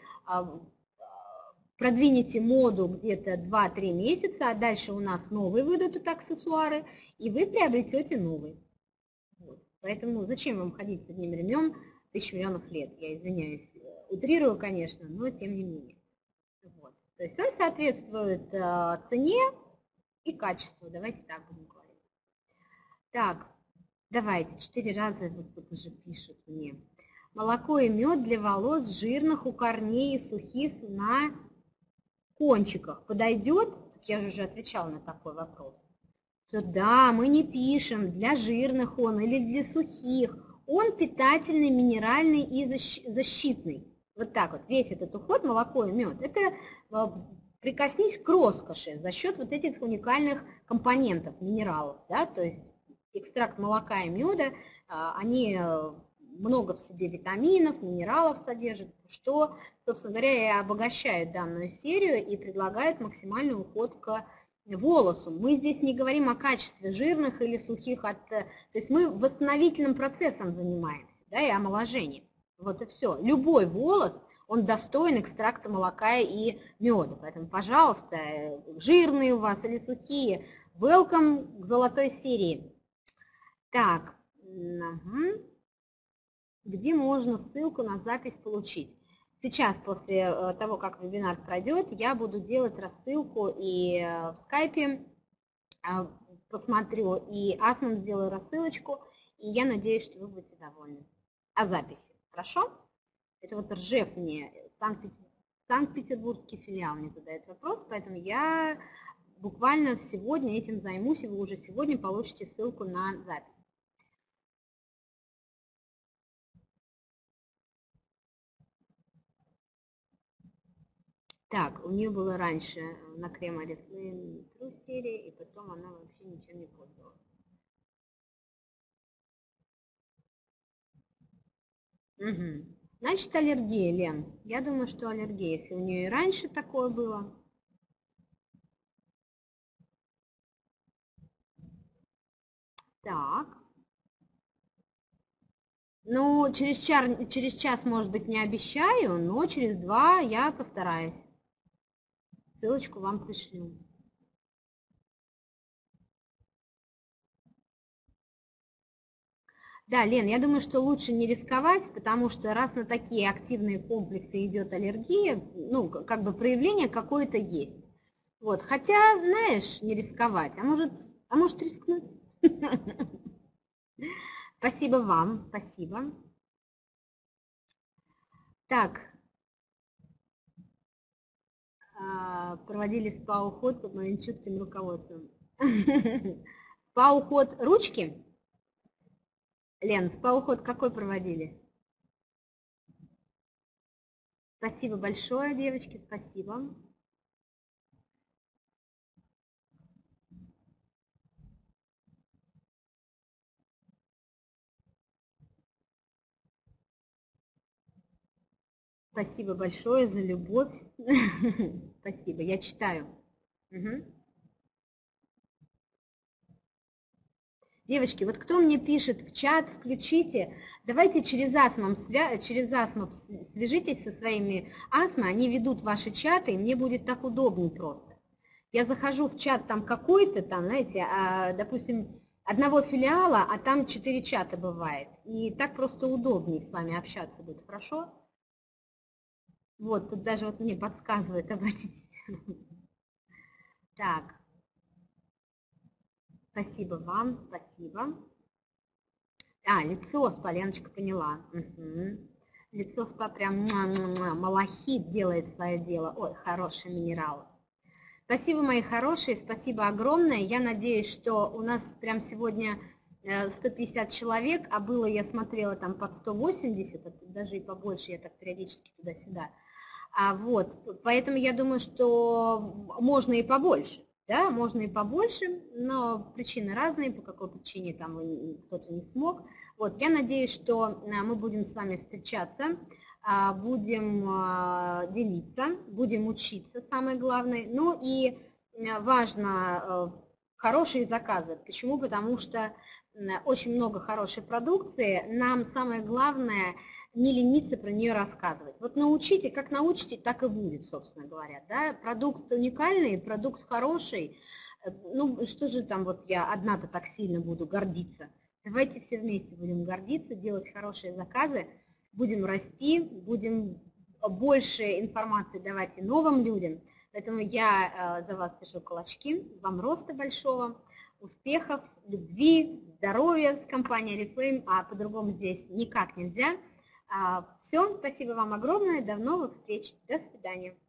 продвинете моду где-то два-три месяца, а дальше у нас новые выйдут аксессуары, и вы приобретете новый. Вот. Поэтому зачем вам ходить с одним ремнем тысячу миллионов лет? Я извиняюсь, утрирую, конечно, но тем не менее. Вот. То есть он соответствует э, цене и качеству. Давайте так будем говорить. Так, давайте, четыре раза вот тут уже пишут мне. Молоко и мед для волос жирных у корней и сухих на кончиках подойдет? Я же уже отвечала на такой вопрос. Что да, мы не пишем, для жирных он или для сухих. Он питательный, минеральный и защитный. Вот так вот, весь этот уход, молоко и мед, это прикоснись к роскоши за счет вот этих уникальных компонентов, минералов. Да? То есть экстракт молока и меда, они много в себе витаминов, минералов содержат, что, собственно говоря, и обогащает данную серию и предлагает максимальный уход к волосу. Мы здесь не говорим о качестве жирных или сухих, от, то есть мы восстановительным процессом занимаемся, да, и омоложением. Вот и все. Любой волос, он достоин экстракта молока и меда. Поэтому, пожалуйста, жирные у вас или сухие, welcome к золотой серии. Так, угу. Где можно ссылку на запись получить? Сейчас, после того, как вебинар пройдет, я буду делать рассылку и в скайпе, посмотрю, и Асман сделаю рассылочку, и я надеюсь, что вы будете довольны. О записи. Хорошо? Это вот Ржев мне, Санкт-Петербургский филиал мне задает вопрос, поэтому я буквально сегодня этим займусь, и вы уже сегодня получите ссылку на запись. Так, у нее было раньше на крем Oriflame True серии, и потом она вообще ничем не пользовалась. Угу. Значит, аллергия, Лен. Я думаю, что аллергия, если у нее и раньше такое было. Так. Ну, через час, через час, может быть, не обещаю, но через два я постараюсь. Ссылочку вам пришлю. Да, Лен, я думаю, что лучше не рисковать, потому что раз на такие активные комплексы идет аллергия, ну, как бы проявление какое-то есть. Вот, хотя, знаешь, не рисковать, а может, а может рискнуть. Спасибо вам, спасибо. Так, проводили спа-уход под моим чутким руководством. Спа-уход ручки? Лен, спа-уход какой проводили? Спасибо большое, девочки, спасибо. Спасибо большое за любовь. Спасибо, я читаю. Угу. Девочки, вот кто мне пишет в чат, включите. Давайте через астмом, через астмом свяжитесь со своими астмо, они ведут ваши чаты, и мне будет так удобнее просто. Я захожу в чат там какой-то, там, знаете, а, допустим, одного филиала, а там четыре чата бывает. И так просто удобнее с вами общаться будет, хорошо? Вот, тут даже вот мне подсказывает, обратитесь. Так. Спасибо вам, спасибо. А, лицо спа, Леночка поняла. Угу. Лицо спа прям малахит делает свое дело. Ой, хороший минерал. Спасибо, мои хорошие, спасибо огромное. Я надеюсь, что у нас прям сегодня сто пятьдесят человек, а было, я смотрела, там под сто восемьдесят, даже и побольше, я так периодически туда-сюда. А вот, поэтому я думаю, что можно и побольше. Да, можно и побольше, но причины разные, по какой причине там кто-то не смог. Вот, я надеюсь, что мы будем с вами встречаться, будем делиться, будем учиться, самое главное. Ну и важно хорошие заказы. Почему? Потому что очень много хорошей продукции. Нам самое главное не лениться про нее рассказывать. Вот научите, как научите, так и будет, собственно говоря. Да? Продукт уникальный, продукт хороший. Ну, что же там вот я одна-то так сильно буду гордиться. Давайте все вместе будем гордиться, делать хорошие заказы, будем расти, будем больше информации давать и новым людям. Поэтому я за вас пишу кулачки, вам роста большого, успехов, любви, здоровья с компанией Oriflame, а по-другому здесь никак нельзя. Все, спасибо вам огромное, до новых встреч, до свидания.